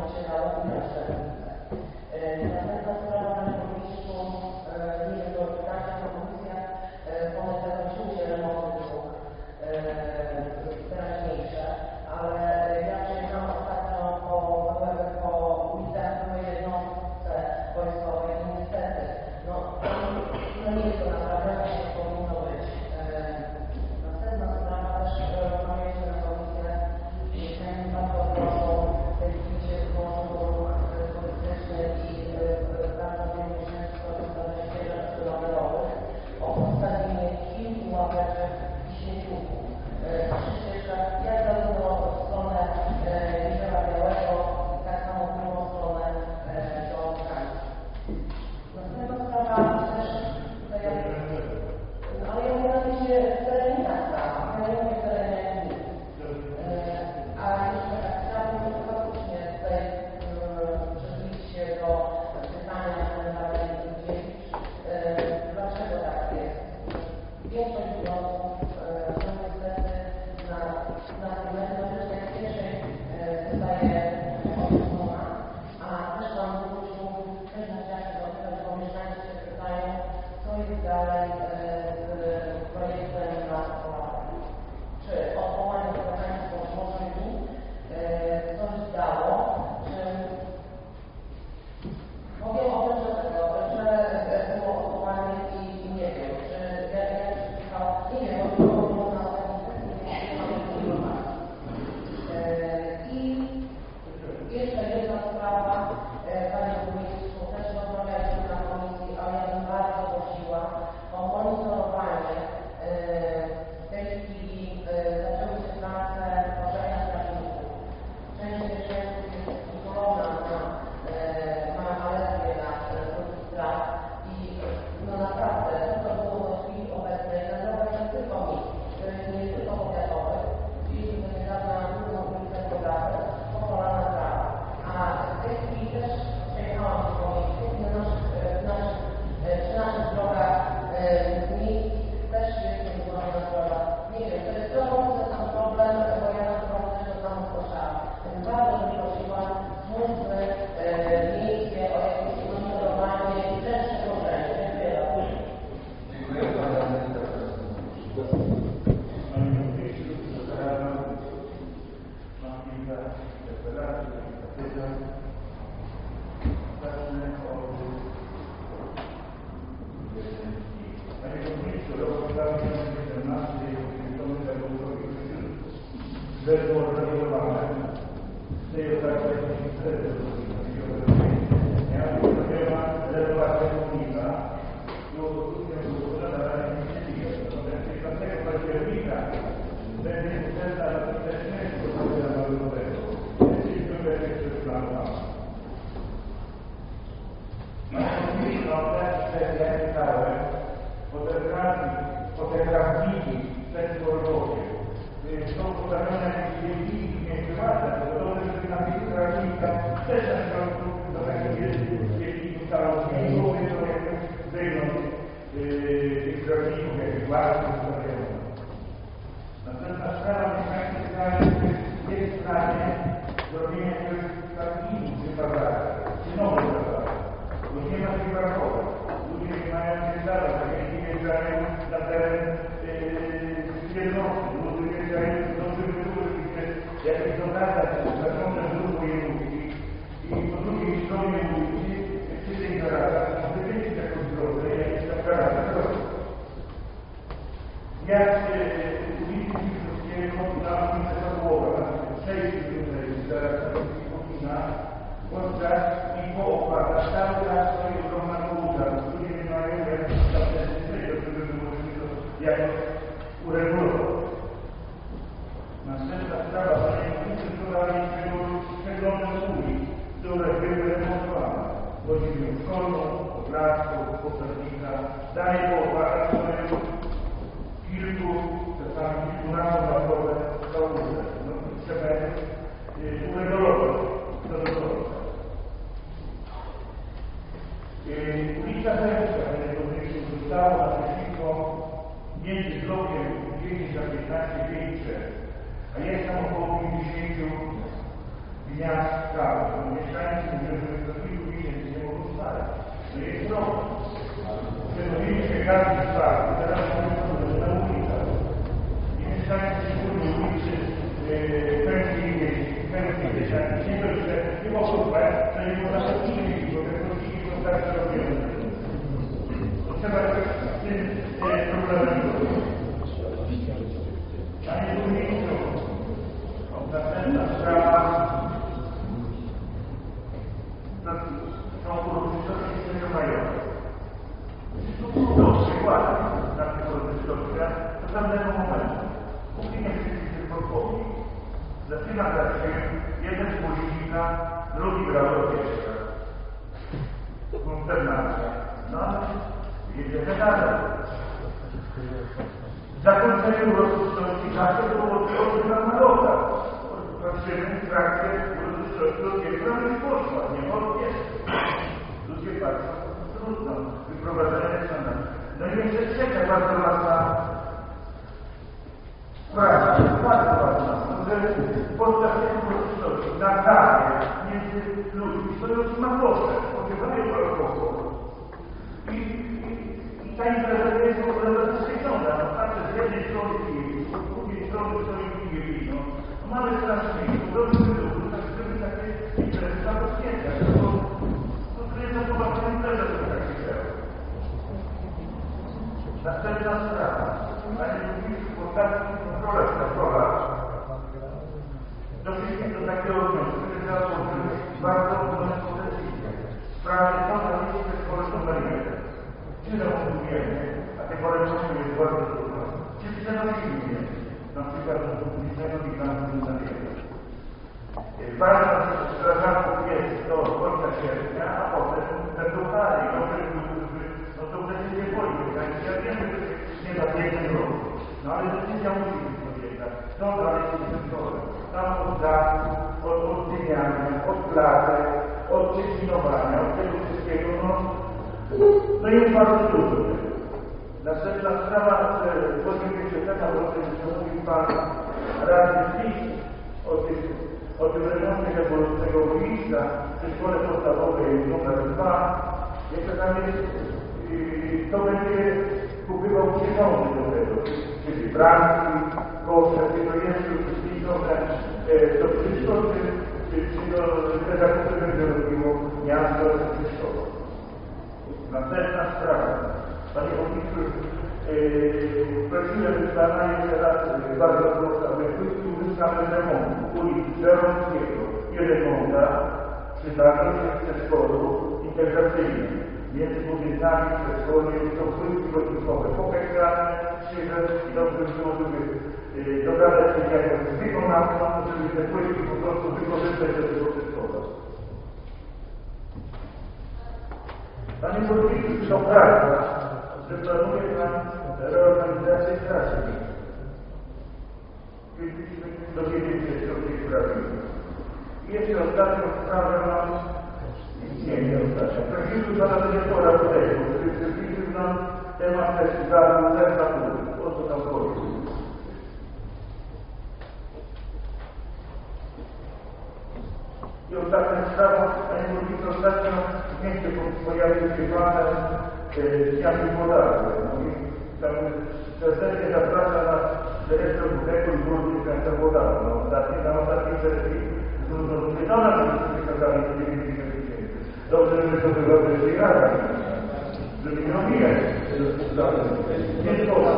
F: się dało uznać te różnice. Następna sprawa, Panie Burmistrzu, nie wiem, to dalsza propozycja, one zakończyły się remonty dróg teraźniejsze, ale ja przyjechałam ostatnio po, po ulicach byłej jednostce wojskowej i niestety, no, no nie jest to naprawdę, jak powinno być. Następna sprawa też rozmawialiśmy na komisję i chciałem bardzo proszę w tej chwili się włączył do ruch polityczny i bardzo wiele miesięcy skorzystane z ścieżek rowerowych o postawienie kilku ławeczek i śmieciówków. Przy ścieżkach jak zarówno w stronę Jeziora Białego, tak samo w drugą stronę do Gdańska. Następna sprawa też, to ja, ale ja mówię się w terenie miasta, ja nie mówię w terenie gminy. A jeszcze tak chciałabym faktycznie tutaj przybliżyć się do pytania dalej ludzi, dlaczego tak jest. Większość wniosków no niestety na, na metodycznej pierwszej zostaje odrzucona, a też Pan Burmistrzu też na czasie zapytać, bo mieszkańcy się pytają, co jest dalej z projektem na Polaków. Czy odwołanie do państwa może mi coś dało, czy powiem o tym, że tego, że było odwołanie i nie wiem, czy jak jak przyjechał, nie wiem, bo to było na I jeszcze jedna sprawa, Panie Burmistrzu, też rozmawialiśmy na komisji, ale ja bym bardzo prosiła o monitorowanie. W tej chwili zaczęły się prace tworzenia strażników. Część mieszkańców jest uczulona na, na alergię na produkt straż i no naprawdę to było do chwili obecnej nazywa się tylko mi, to jest nie tylko powiatowy, czyli do niedawna główną ulicę Podawy, pokolana trawa. A w tej chwili też przejechałam do komisji, na naszych, naszych, przy naszych drogach miejsc też jest niewykonana droga. Nie wiem, to jest trochę sam problem, bo ja na pewno też to samo słyszałam. Więc bardzo bym prosiła służby miejskie o jakieś monitorowanie i też przełożenie. Dziękuję bardzo.
C: Dziękuję bardzo.
D: Panie Burmistrzu, przepraszam, mam kilka interpelacji, kilka pytań. Zacznę od Panie Burmistrzu, rok dwa tysiące siedemnasty jest ukończony tego źle zorganizowane. W tej okazji miała być renowacja pomnika i odwrócenia złożona na razie nie przyjdzie. Natomiast piętnastego października będzie uczęta artystycznego rozwoju narodowego. Jest biblioteki przeplanowano. No też jak pytałem, fotografi, sektorownie są postawione jakieś wielki, nie prywatne, to dobrze, żeby na tych grafikach też na przykład do takich wielkich ustaleń nie było, to jakoś wygląd tych grafików, jakieś ładne ustawione. Następna sprawa, mieszkańcy pytają, czy jest w planie zrobienia jakiegoś parkingu przy bazarze, czy nowe bazarze, bo nie ma tych brakować. Ludzie nie mają gdzie zadać, tak jak nie wjeżdżają na teren jednostki, ludzie wjeżdżają do wybuchu, gdzie jakieś dotacje, zarządza dróg wojewódzki i po drugiej stronie ulicy, przy tej garażach, może być jakąś drogę, jakieś tam garaże drogi. Jak ulicy Piłsudskiego na ulicę Sokołowa, przejście tutaj zaraz na podczas i po opłatach cały czas stoi ogromna kołuta. Ludzie nie mają jak zapewnić, żeby było to jakoś uregulować. Następna sprawa, panie Burmistrzu, wykonaliśmy przeglądy ulic, które były remontowane. Chodzi mi o szkolną, o blasku, o posadnika. Dalej po opłatach są kilku, czasami kilkunastometrowe kałuże. No, trzeba uregulować to do końca. Ulica Zajewska, panie Burmistrzu, została naprzeciwko między blokiem dziesięć a piętnaście pięćset, a jest tam około pięćdziesięciu
G: miast, praw, mieszkańcy mówią, że do kilku miesięcy nie mogą stać. To jest problem. Przenosiliśmy każdy czwarty, teraz mówią, że na ulicach. I mieszkańcy szczególnie ulicy Pędzkiej Pędzkiej Dziesiątki, nie dość, że nie mogą spać, to nie można się przyjść, bo te prosiki są tak zrobione. To trzeba jakoś z tym problemem zrobić. Panie Burmistrzu, następna sprawa są uroczystości seniormajowe. Tu trudno przykładać na tych uroczystościach do pewnego momentu. Póki nie wszyscy się podpowiedzi. Zaczyna grać się jeden z głośnika, drugi gra orkiestra. Konsternacja. No ale jedziemy dalej. Zakończenie uroczystości zawsze było odbywa na rokach. Patrzymy w trakcie uroczystości orkiestra już poszła, nie ma orkiestry. Ludzie patrzą, trudno, wyprowadzenie są. No i jeszcze trzecia bardzo ważna sprawa, bardzo ważna, że podczas tej uroczystości na kawie między ludźmi stoją smakosze, spożywają alkohol. I, i, i ta impreza jest w ogóle bezpieczona. No znaczy z jednej strony pije, z drugiej strony stoi pije wino. No mamy strasznie, to dobrze by było, tak żeby takie imprezy zabezpieczać. To, to, to jest zapoważna impreza, żeby tak się działo. Następna sprawa. Panie Burmistrzu, w ostatnich kontrolach kontrolach doszliśmy do takiego wniosku, że trzeba włączyć bardzo względną decyzję. Sprawy są na miejsce szkoły numer jeden. Czy remontujemy, a te kolejności jest bardzo trudno. Czy przenosimy je, na przykład do publicznego gigantu na wiele. Ważne strażaków jest do końca sierpnia, a potem będą dalej. No to decyzję podjąć. Ja wiem, że nie na jeden rok. No ale decyzja musi być podjęta. Co dalej z tym torem? Tam od dachu, od oddymiania, od platek, od przeklinowania, od tego wszystkiego. No, no jest bardzo dużo. Następna sprawa, że podjęcie się temat o tym, co mówił Pan Radny PiS, o tych o tym remoncie tego boiska przy szkole podstawowej numer dwa, jeszcze tam jest, yy, to będzie kupywał przyrządy do tego, czyli bramki, kosze, czy to jest uczestniczące, to wszystko, czy, czy, czy to te zakupy będzie robiło miasto, czy szkoła. Następna sprawa. Panie Burmistrzu, yy, prosiłem Pana jeszcze raz yy, bardzo proszę, aby uzyskamy remont ulic Żeromskiego i remonta przydarzył się w przedszkolu integracyjnym. Między budynkami w przedszkolu są płytki lotniskowe pokaźane, krzyże i dobrze by było, żeby yy, dogadać się jakoś z wykonawcą, żeby te płytki po prostu wykorzystać do tego przedszkola. Panie Burmistrzu, to prawda, że planuje Pan reorganizację klasy. Chcielibyśmy dowiedzieć się, co w tej sprawie. I jeszcze ostatnią sprawę mam, nie, nie ostatnią. Prosimy Pana dyrektora Budego, który przybliżył nam temat festiwalu Serca Góry. O co tam chodzi? I ostatnia sprawa, Panie Burmistrzu, ostatnio w mieście pojawił się Pan z Jakim Podarkiem. Tam serdecznie zaprasza nas dyrektor Budego i burmistrz Miasta Podarka. No ostatnie, na ostatniej sesji z różną wykonana, żebyśmy wykazali dziewięćdziesiąt tysięcy. Dobrze, że to była wreszcie rada, żeby nie omijać. Nie sposób.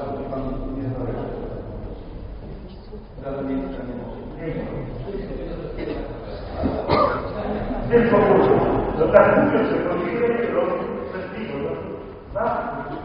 G: Nie sposób. No tak mówię, że to nie jest robić przez niego. Tak?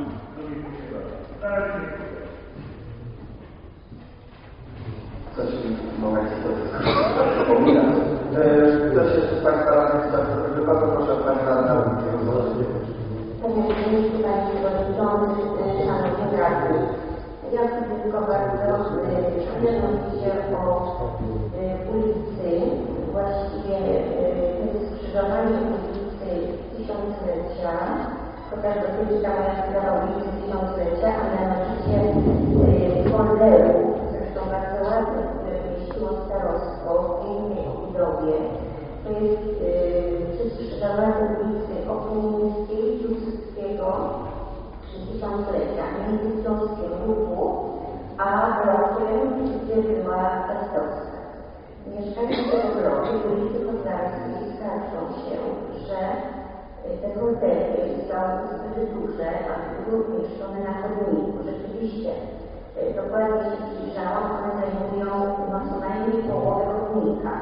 C: Coś momencie przypomina. Ktoś jeszcze z Państwa radnych chce, bardzo proszę Pani Radna.
H: Panie Ministrze, Panie Przewodniczący, Szanowni Radni. Ja chcę tylko bardzo przypomnieć się o ulicy, właściwie skrzyżowanie ulicy Tysiąclecia, chociaż dotyczy ta moja sprawa ulicy Tysiąclecia, a mianowicie folderu, zresztą bardzo ładne, które mieściło starostwo w gminie Zdrowie. To jest yy, przy skrzyżowaniu ulicy Okumińskiej, Piłsudskiego, tysiąclecia, między Śląskiem Ruchu a blokiem, gdzie była Bestowska. Mieszkańcy tego bloku, ulicy Podlaskiej, skarżą się, że te kontenery są zbyt duże, a były umieszczone na chodniku. Rzeczywiście, dokładnie się przyjrzałam, one zajmują no, co najmniej połowę chodnika.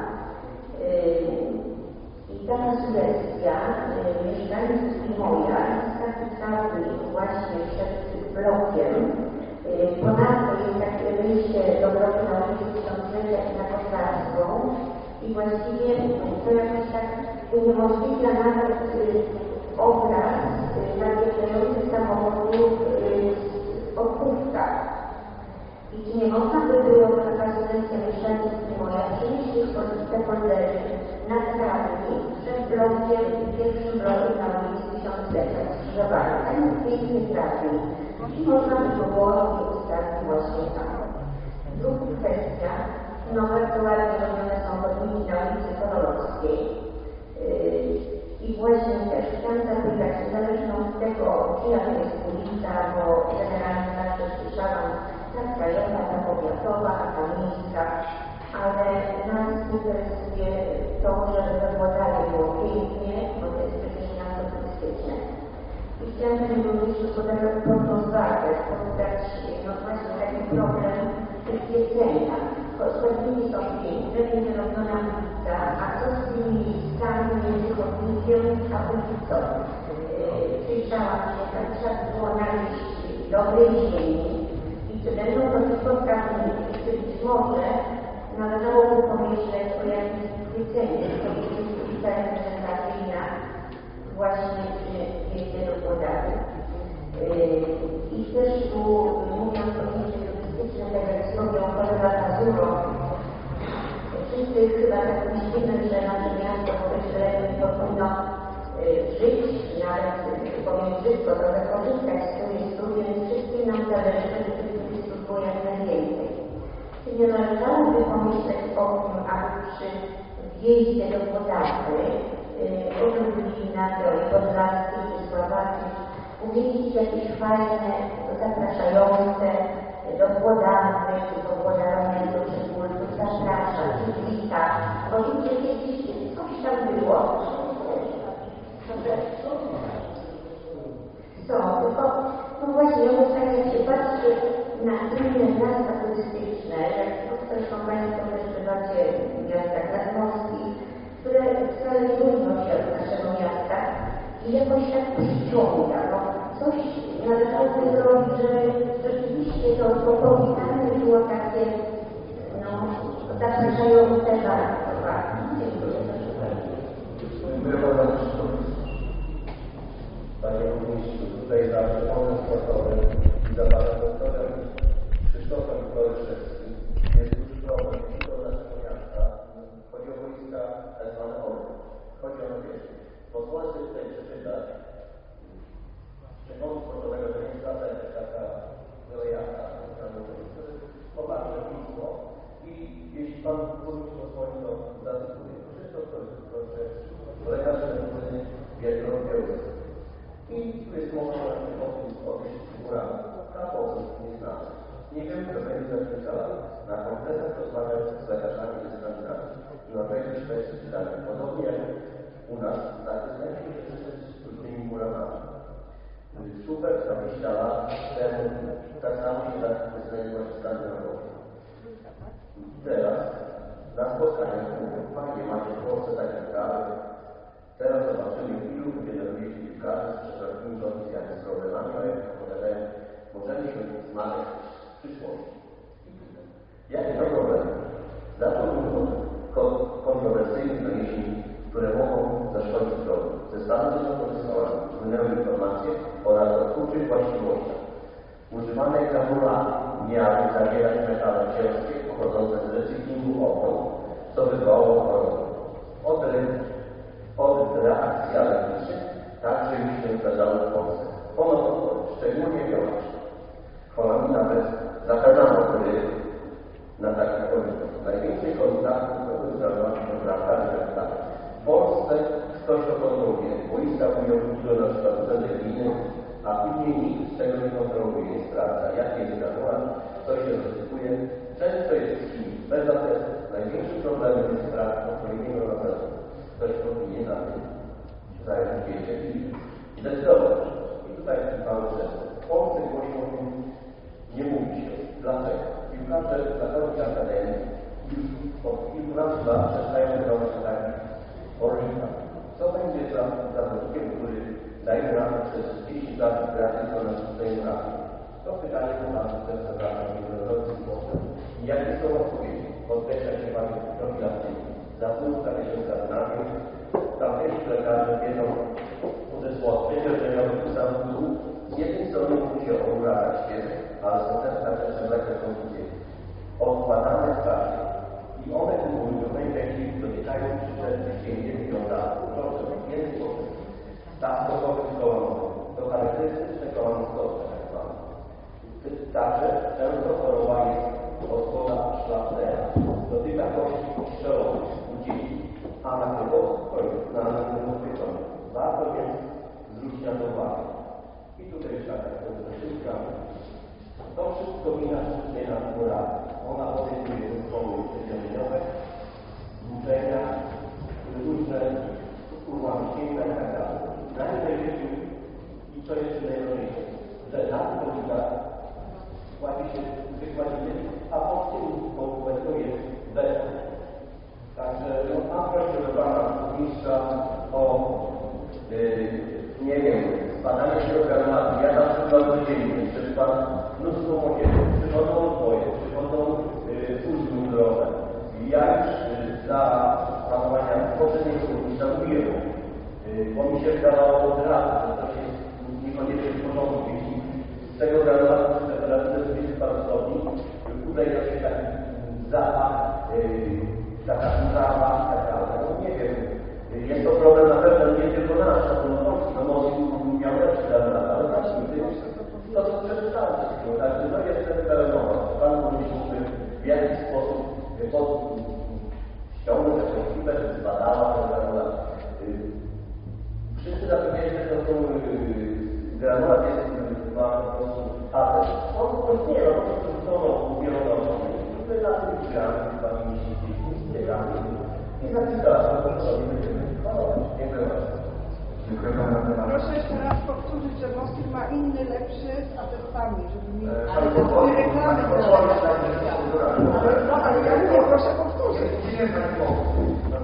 H: I taka sugestia mieszkańców i moja jest zapisany właśnie przed blokiem. Ponadto jest takie wyjście do bloku na ulicy Tysiąclecia i na Kosarską i właściwie to jakoś tak uniemożliwia nawet obraz nadjeżdżających samochodów w odpówkach. I czy nie można by było taka sugestia mieszkańców i moja przynieść te foldery na trawnik przed blokiem, pierwszym blokiem na ulicy Tysiąclecia skrzyżowania. Tam jest piękny trawnik i można by było je ustawić właśnie tam. Druga kwestia, no bardzo ładnie robione są chodniki na ulicy Kolorowskiej. I właśnie też chciałam zapytać, niezależnie od tego, czyja to jest ulica, bo generalnie zawsze słyszałam ta krajowa, ta powiatowa, ta miejska, ale nas interesuje to, żeby we Włodawie było pięknie, bo to jest przecież miasto turystyczne. I chciałam Panie Burmistrzu podać uwagę, poddać no właśnie taki problem jedzenia. Chodniki są piękne, będzie robiona ulica, a co z tymi miejscami między chodnikiem a ulicą? Przyjrzałam się, tak trzeba było znaleźć dobrej ziemi i czy będą to tylko trawniki, czy być może należałoby pomyśleć o jakimś jedzeniu, to jest ulica reprezentacyjna właśnie przy wjeździe do Włodawy. I też tu mówiąc o miejscu turystycznym, tak jak wspomniał kolega Mazuro, wszyscy chyba tak myślimy, że nasze miasto w określeniu powinno żyć, nawet powiem wszystko, trochę korzystać z turystów, więc wszystkim nam zależy, żeby tych turystów było jak najwięcej. Czy nie należałoby pomyśleć o tym, aby przy wjeździe do Włodawy, o tym byli na Białej Podlaskiej czy Sławackiej, umieścić jakieś fajne, zapraszające do Włodawy, czy do Włodawy, czy kultu, zaprasza, czy wita, bo ludzie kiedyś coś tam było. Co, tylko, no właśnie, ja tak jak się patrzy na inne miasta turystyczne, jak zresztą Państwo też bywacie w miastach nadmorskich, które wcale nie różnią się od naszego miasta i jakoś tak przyciąga, no coś należałoby zrobić, żeby rzeczywiście to powitanie było takie, no, zapraszające bardzo. Dziękuję.
B: Dziękuję bardzo. Panie Burmistrzu, tutaj za przewonem sportowym i za Panem Doktorem Krzysztofem Koryszewskim jest duży problem do naszego miasta. Chodzi o boiska tak zwane ory. Chodzi o nawierzchnię. Pozwolę sobie tutaj przeczytać przewodu sportowego, że jest praca jakaś taka wylejaka, poważne pismo i jeśli Pan Burmistrz pozwoli, to zacytuję. Krzysztof Koryszewski, lekarz medycyny Biedronki. I tu jest mowa o tych figurach. Na powód nie znamy. Nie wiem, kto będzie za kilka lat. Na konkretach rozmawiam z lekarzami ze Skandynawii i obejrzeć kwestie pytania. Podobnie jak u nas, tak znajdźmy się wszyscy z trudnymi murawami. Super, dwadzieścia lat temu tak samo się tak znajdować w Skandynawii. Teraz na spotkaniach mówią, fajnie, macie w Polsce takie kraje. Teraz zobaczymy, ilu wywiadomili piłkarzy z przeprowadzonymi kondycjami, z problemami, ale jak opowiadają, możemy się znaleźć w przyszłości. Jakie to problemy? Zacząłbym od kontrowersyjnych doniesień, które mogą zaszkodzić zdrowiu. Ze Stanów Zjednoczonych wpłynęły informacje oraz odczuczych właściwościach. Używane granulaty miały zawierać metale ciężkie pochodzące z recyklingu opon, co wywołało chorobę. Od Od reakcji alergicznych także już się zdarzały w Polsce. Ponadto, szczególnie biologiczne. Chorami nawet zakazano gry na takich korytarzach. Najwięcej kontaktów to był zdarzały w programach a później nikt z tego nie kontroluje, nie sprawdza, jaki jest granulat, co się rozsypuje. Często jest z kimś bez atestu. Największym problemem jest brak odpowiedniego atestu. Ktoś powinien na tym zająć wiecie i decydować. I tutaj mały przykład. W Polsce głośno o tym nie mówi się. Dlaczego? Piłkarze zachodniej akademii już od kilkunastu lat przestają robić takich orlikach. Co będzie za zawodnikiem, który daje nam przez dziesięć lat graczy, co nas tutaj trafi? To pytanie do nas też zabrano w sposób. I jakie są odpowiedzi? Podkreśla się Pani profilaktyki. Za półtora miesiąca z nami, tam też lekarze wiedzą ze słodczenia, że miał sam dół. Z jednej strony mówi się o urazach świeżych, ale są też takie przewlekłe kondycje. Odkładane w czasie. I one kumulują w największej dotykają przyczepnych sięgnięć i obrazu. Proszę, więcej osób. Tak, to powiem kołanowe. To charakterystyczne kołanowe, tak zwane. Także często choroba jest odchoda szlachetna. Dotyka kości kościołowych u dzieci, a na tego na następną pytanie. Warto więc zwrócić na to uwagę. I tutaj już taka wszystko. To wszystko wina sztucznej naturalnej. Ona podejmuje zespoły przedziemiowe, złudzenia, różne ułamsienia i tak dalej. Najważniejsze i co jeszcze najważniejsze, że na tym płaci się wykładnie, a pod tym to jest bezpłatne. Także no, mam prośbę do Pana Burmistrza o yy, nie wiem, badanie się programatu. Ja na przykład codziennie przeczytam mnóstwo młodzieży, przychodzą odboje, przychodzą yy, służby mundurowe. Ja już yy, za panowania poprzedniego burmistrza mówiłem, yy, bo mi się wydawało od razu, że to jest niekoniecznie w porządku, jeśli z tego granulatu temperaturę zbliży Pan stopni, udaje się taki zapach, yy, taka sprawa i tak dalej. No nie wiem, jest to problem na pewno nie tylko nasz, to no Polski, no może miał lepszy granulat, ale właśnie to co przeczytałem wszystko, także no jestem pełnowa. Pan Burmistrz mógłby w jakiś sposób pod ściągnąć jakąś ekipę, żeby zbadała ten granulat. Wszyscy zapewniają, że to granulat jest ma po prostu ates. On po prostu nie ma, po prostu rzucono wielokrotnie. Tutaj na tym gramy, Pani Misińskiej, zbiegamy i zapisała, że to sobie będziemy panować. Dziękuję bardzo.
C: Dziękuję Panu.
I: Proszę jeszcze raz powtórzyć, że Moskwa ma inny, lepszy z atestami, żeby mi...
C: Ale to
I: były reklamy. Ale ja mówię, proszę powtórzyć.
C: Nie jest taki powód.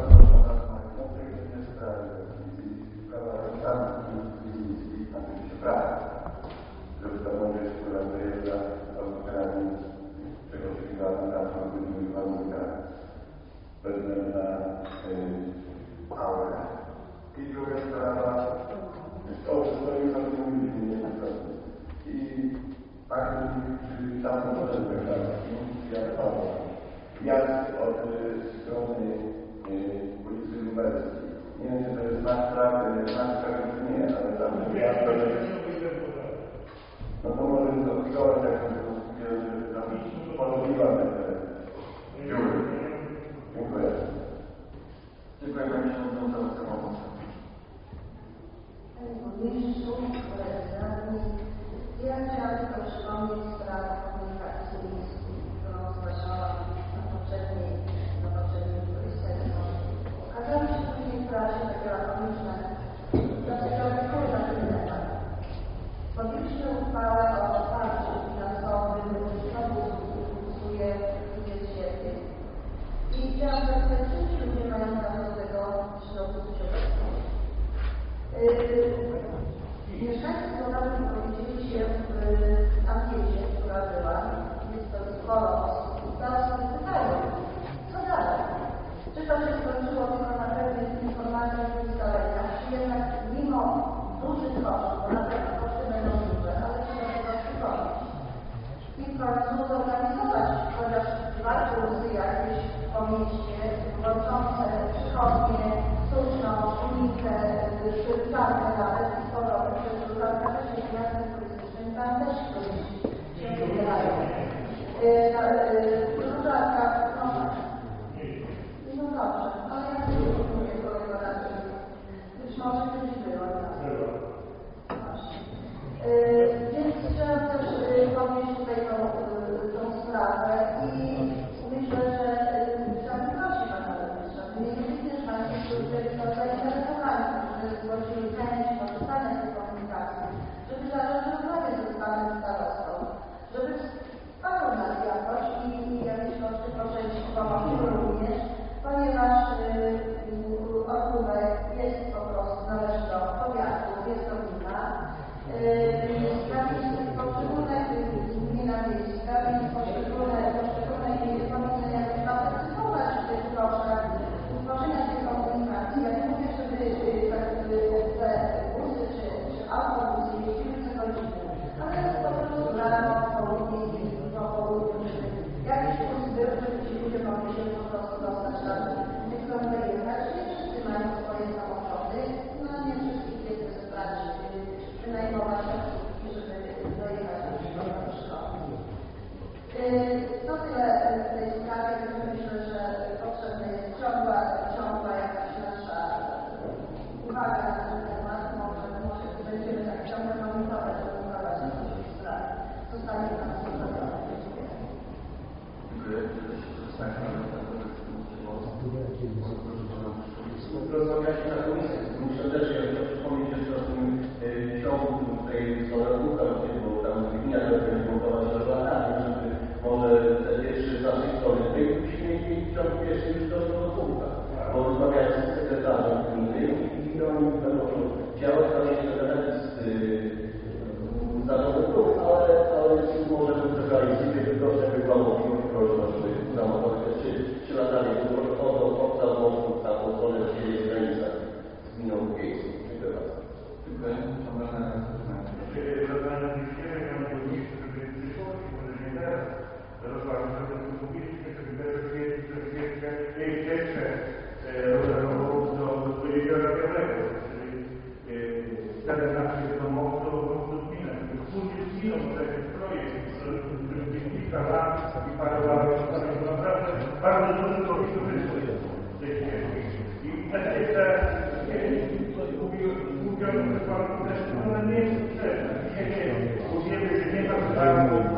C: Żeby ta młodzież, która dojeżdża autokarami, czego oczekiwano na to, by byli warunkach bez względu na aurę. I druga sprawa, to przystoi za tym mówili, nie naprawdę. I pani tam potrzebne kartki, jak pan wjazd od strony ulicy Lubelskiej. Nie wiem, czy to jest nasz prawy, nasz prawy, nie, ale tam wjazd to jest... No to może zaopiekować jakąś konstrukcję, żeby tam ponowniła te dziury. Dziękuję. Dziękuję Pani Przewodnicząca za pomoc.
E: Panie Burmistrzu, koledzy radni, ja chciałam tylko przypomnieć sprawę komunikacji miejskiej, którą zgłaszałam na poprzedniej, na poprzedniej sesji. Okazało się później w prasie takie lakoniczne, dlaczego kurwa ten temat. Podjęliśmy uchwałę o wsparciu finansowym, znowu funkcjonuje jest świetnie. I chciałam zapytać, czy ci ludzie mają prawo do tego środku socialnego. Yy, mieszkańcy Podlasia powiedzieli się w ankiecie, która była, jest to sporo osób, te osoby pytają, co dalej? Czy to się skończyło tylko na pewnych informacjach i ustaleniach, czy jednak mimo dużych kosztów, bo na pewno koszty będą duże, ale czy do tego przychodzić? I w końcu zorganizować chociaż dwa kursy jakieś po mieście, łączące przychodnie, sztuczną, ulicę, szybczankę nawet i z powrotem, przecież na też jest miastem turystycznym, tam też ludzie się wybierają. Różarka, no, no dobrze, ale ja nie mówię kolego raczej. Być może kiedyś było, tak. Właśnie. zgłosili chęć korzystania z tej komunikacji, żeby zacząć rozmawiać ze panem starostą, żeby wsparł nas jakoś i, i jakieś koszty poczęci pomocy również, ponieważ yy, Orłówek jest po prostu, należy do powiatu, jest to gmina, yy, poszczególne gmina miejska, więc poszczególne, poszczególne gminy powinny jakoś partycypować w tych proszach utworzenia tej komunikacji. Ja nie mówię, żeby te busy czy, czy autobusy jeździły co godziny, ale jest po prostu rano, w południe i po południu, żeby jakiś kurs był, żeby ci ludzie mogli się po prostu dostać tam, nie chcą wyjechać. Nie wszyscy mają swoje samochody, no nie wszystkich jest stać wynajmować taksówki, żeby dojechać do szkoły. To tyle w tej sprawie, więc myślę, że potrzebna jest ciągła, ciągła jakaś nasza uwaga na ten temat. Może, może będziemy tak ciągle monitorować, monitorować na tej sprawie. Zostanie nam zostawione.
B: Dziękuję. Rozmawiać na komisji. Muszę też jeszcze przypomnieć jeszcze o tym y, ciągu tej Solarbuka, bo tam gmina będzie montować latami, żeby może te pierwsze z naszej strony byśmy mieli ciąg pierwszy już do Solarbuka, bo rozmawiać z sekretarzem gminy i oni będą działać tam jeszcze z zarządem grup, ale, ale może bym przegrali sobie tylko, żeby była możliwość prośba, żeby samochody czy, czy latanie, bo może o to od zamożu tam po stronie do siebie granica z gminą wiejską. Dziękuję bardzo.
C: Dziękuję.
G: Zadania myślenia, ja mam burmistrz, żeby w przyszłości, może nie teraz, rozważać, żeby mówiliśmy, żeby bezpiecznie, bezpiecznie, jeszcze rozwiązać do odpowiedzialnego radiowego, czyli wtedy naszych domowców, domowców gminę, wspólnie z gminą taki projekt, który kilka lat i parę lat, naprawdę bardzo dużo powinno wyszło w tej ścieżki. I takie te, mówiono, że pan też, one nie jest potrzebne. Dzisiaj nie, mówimy, że nie ma sprawy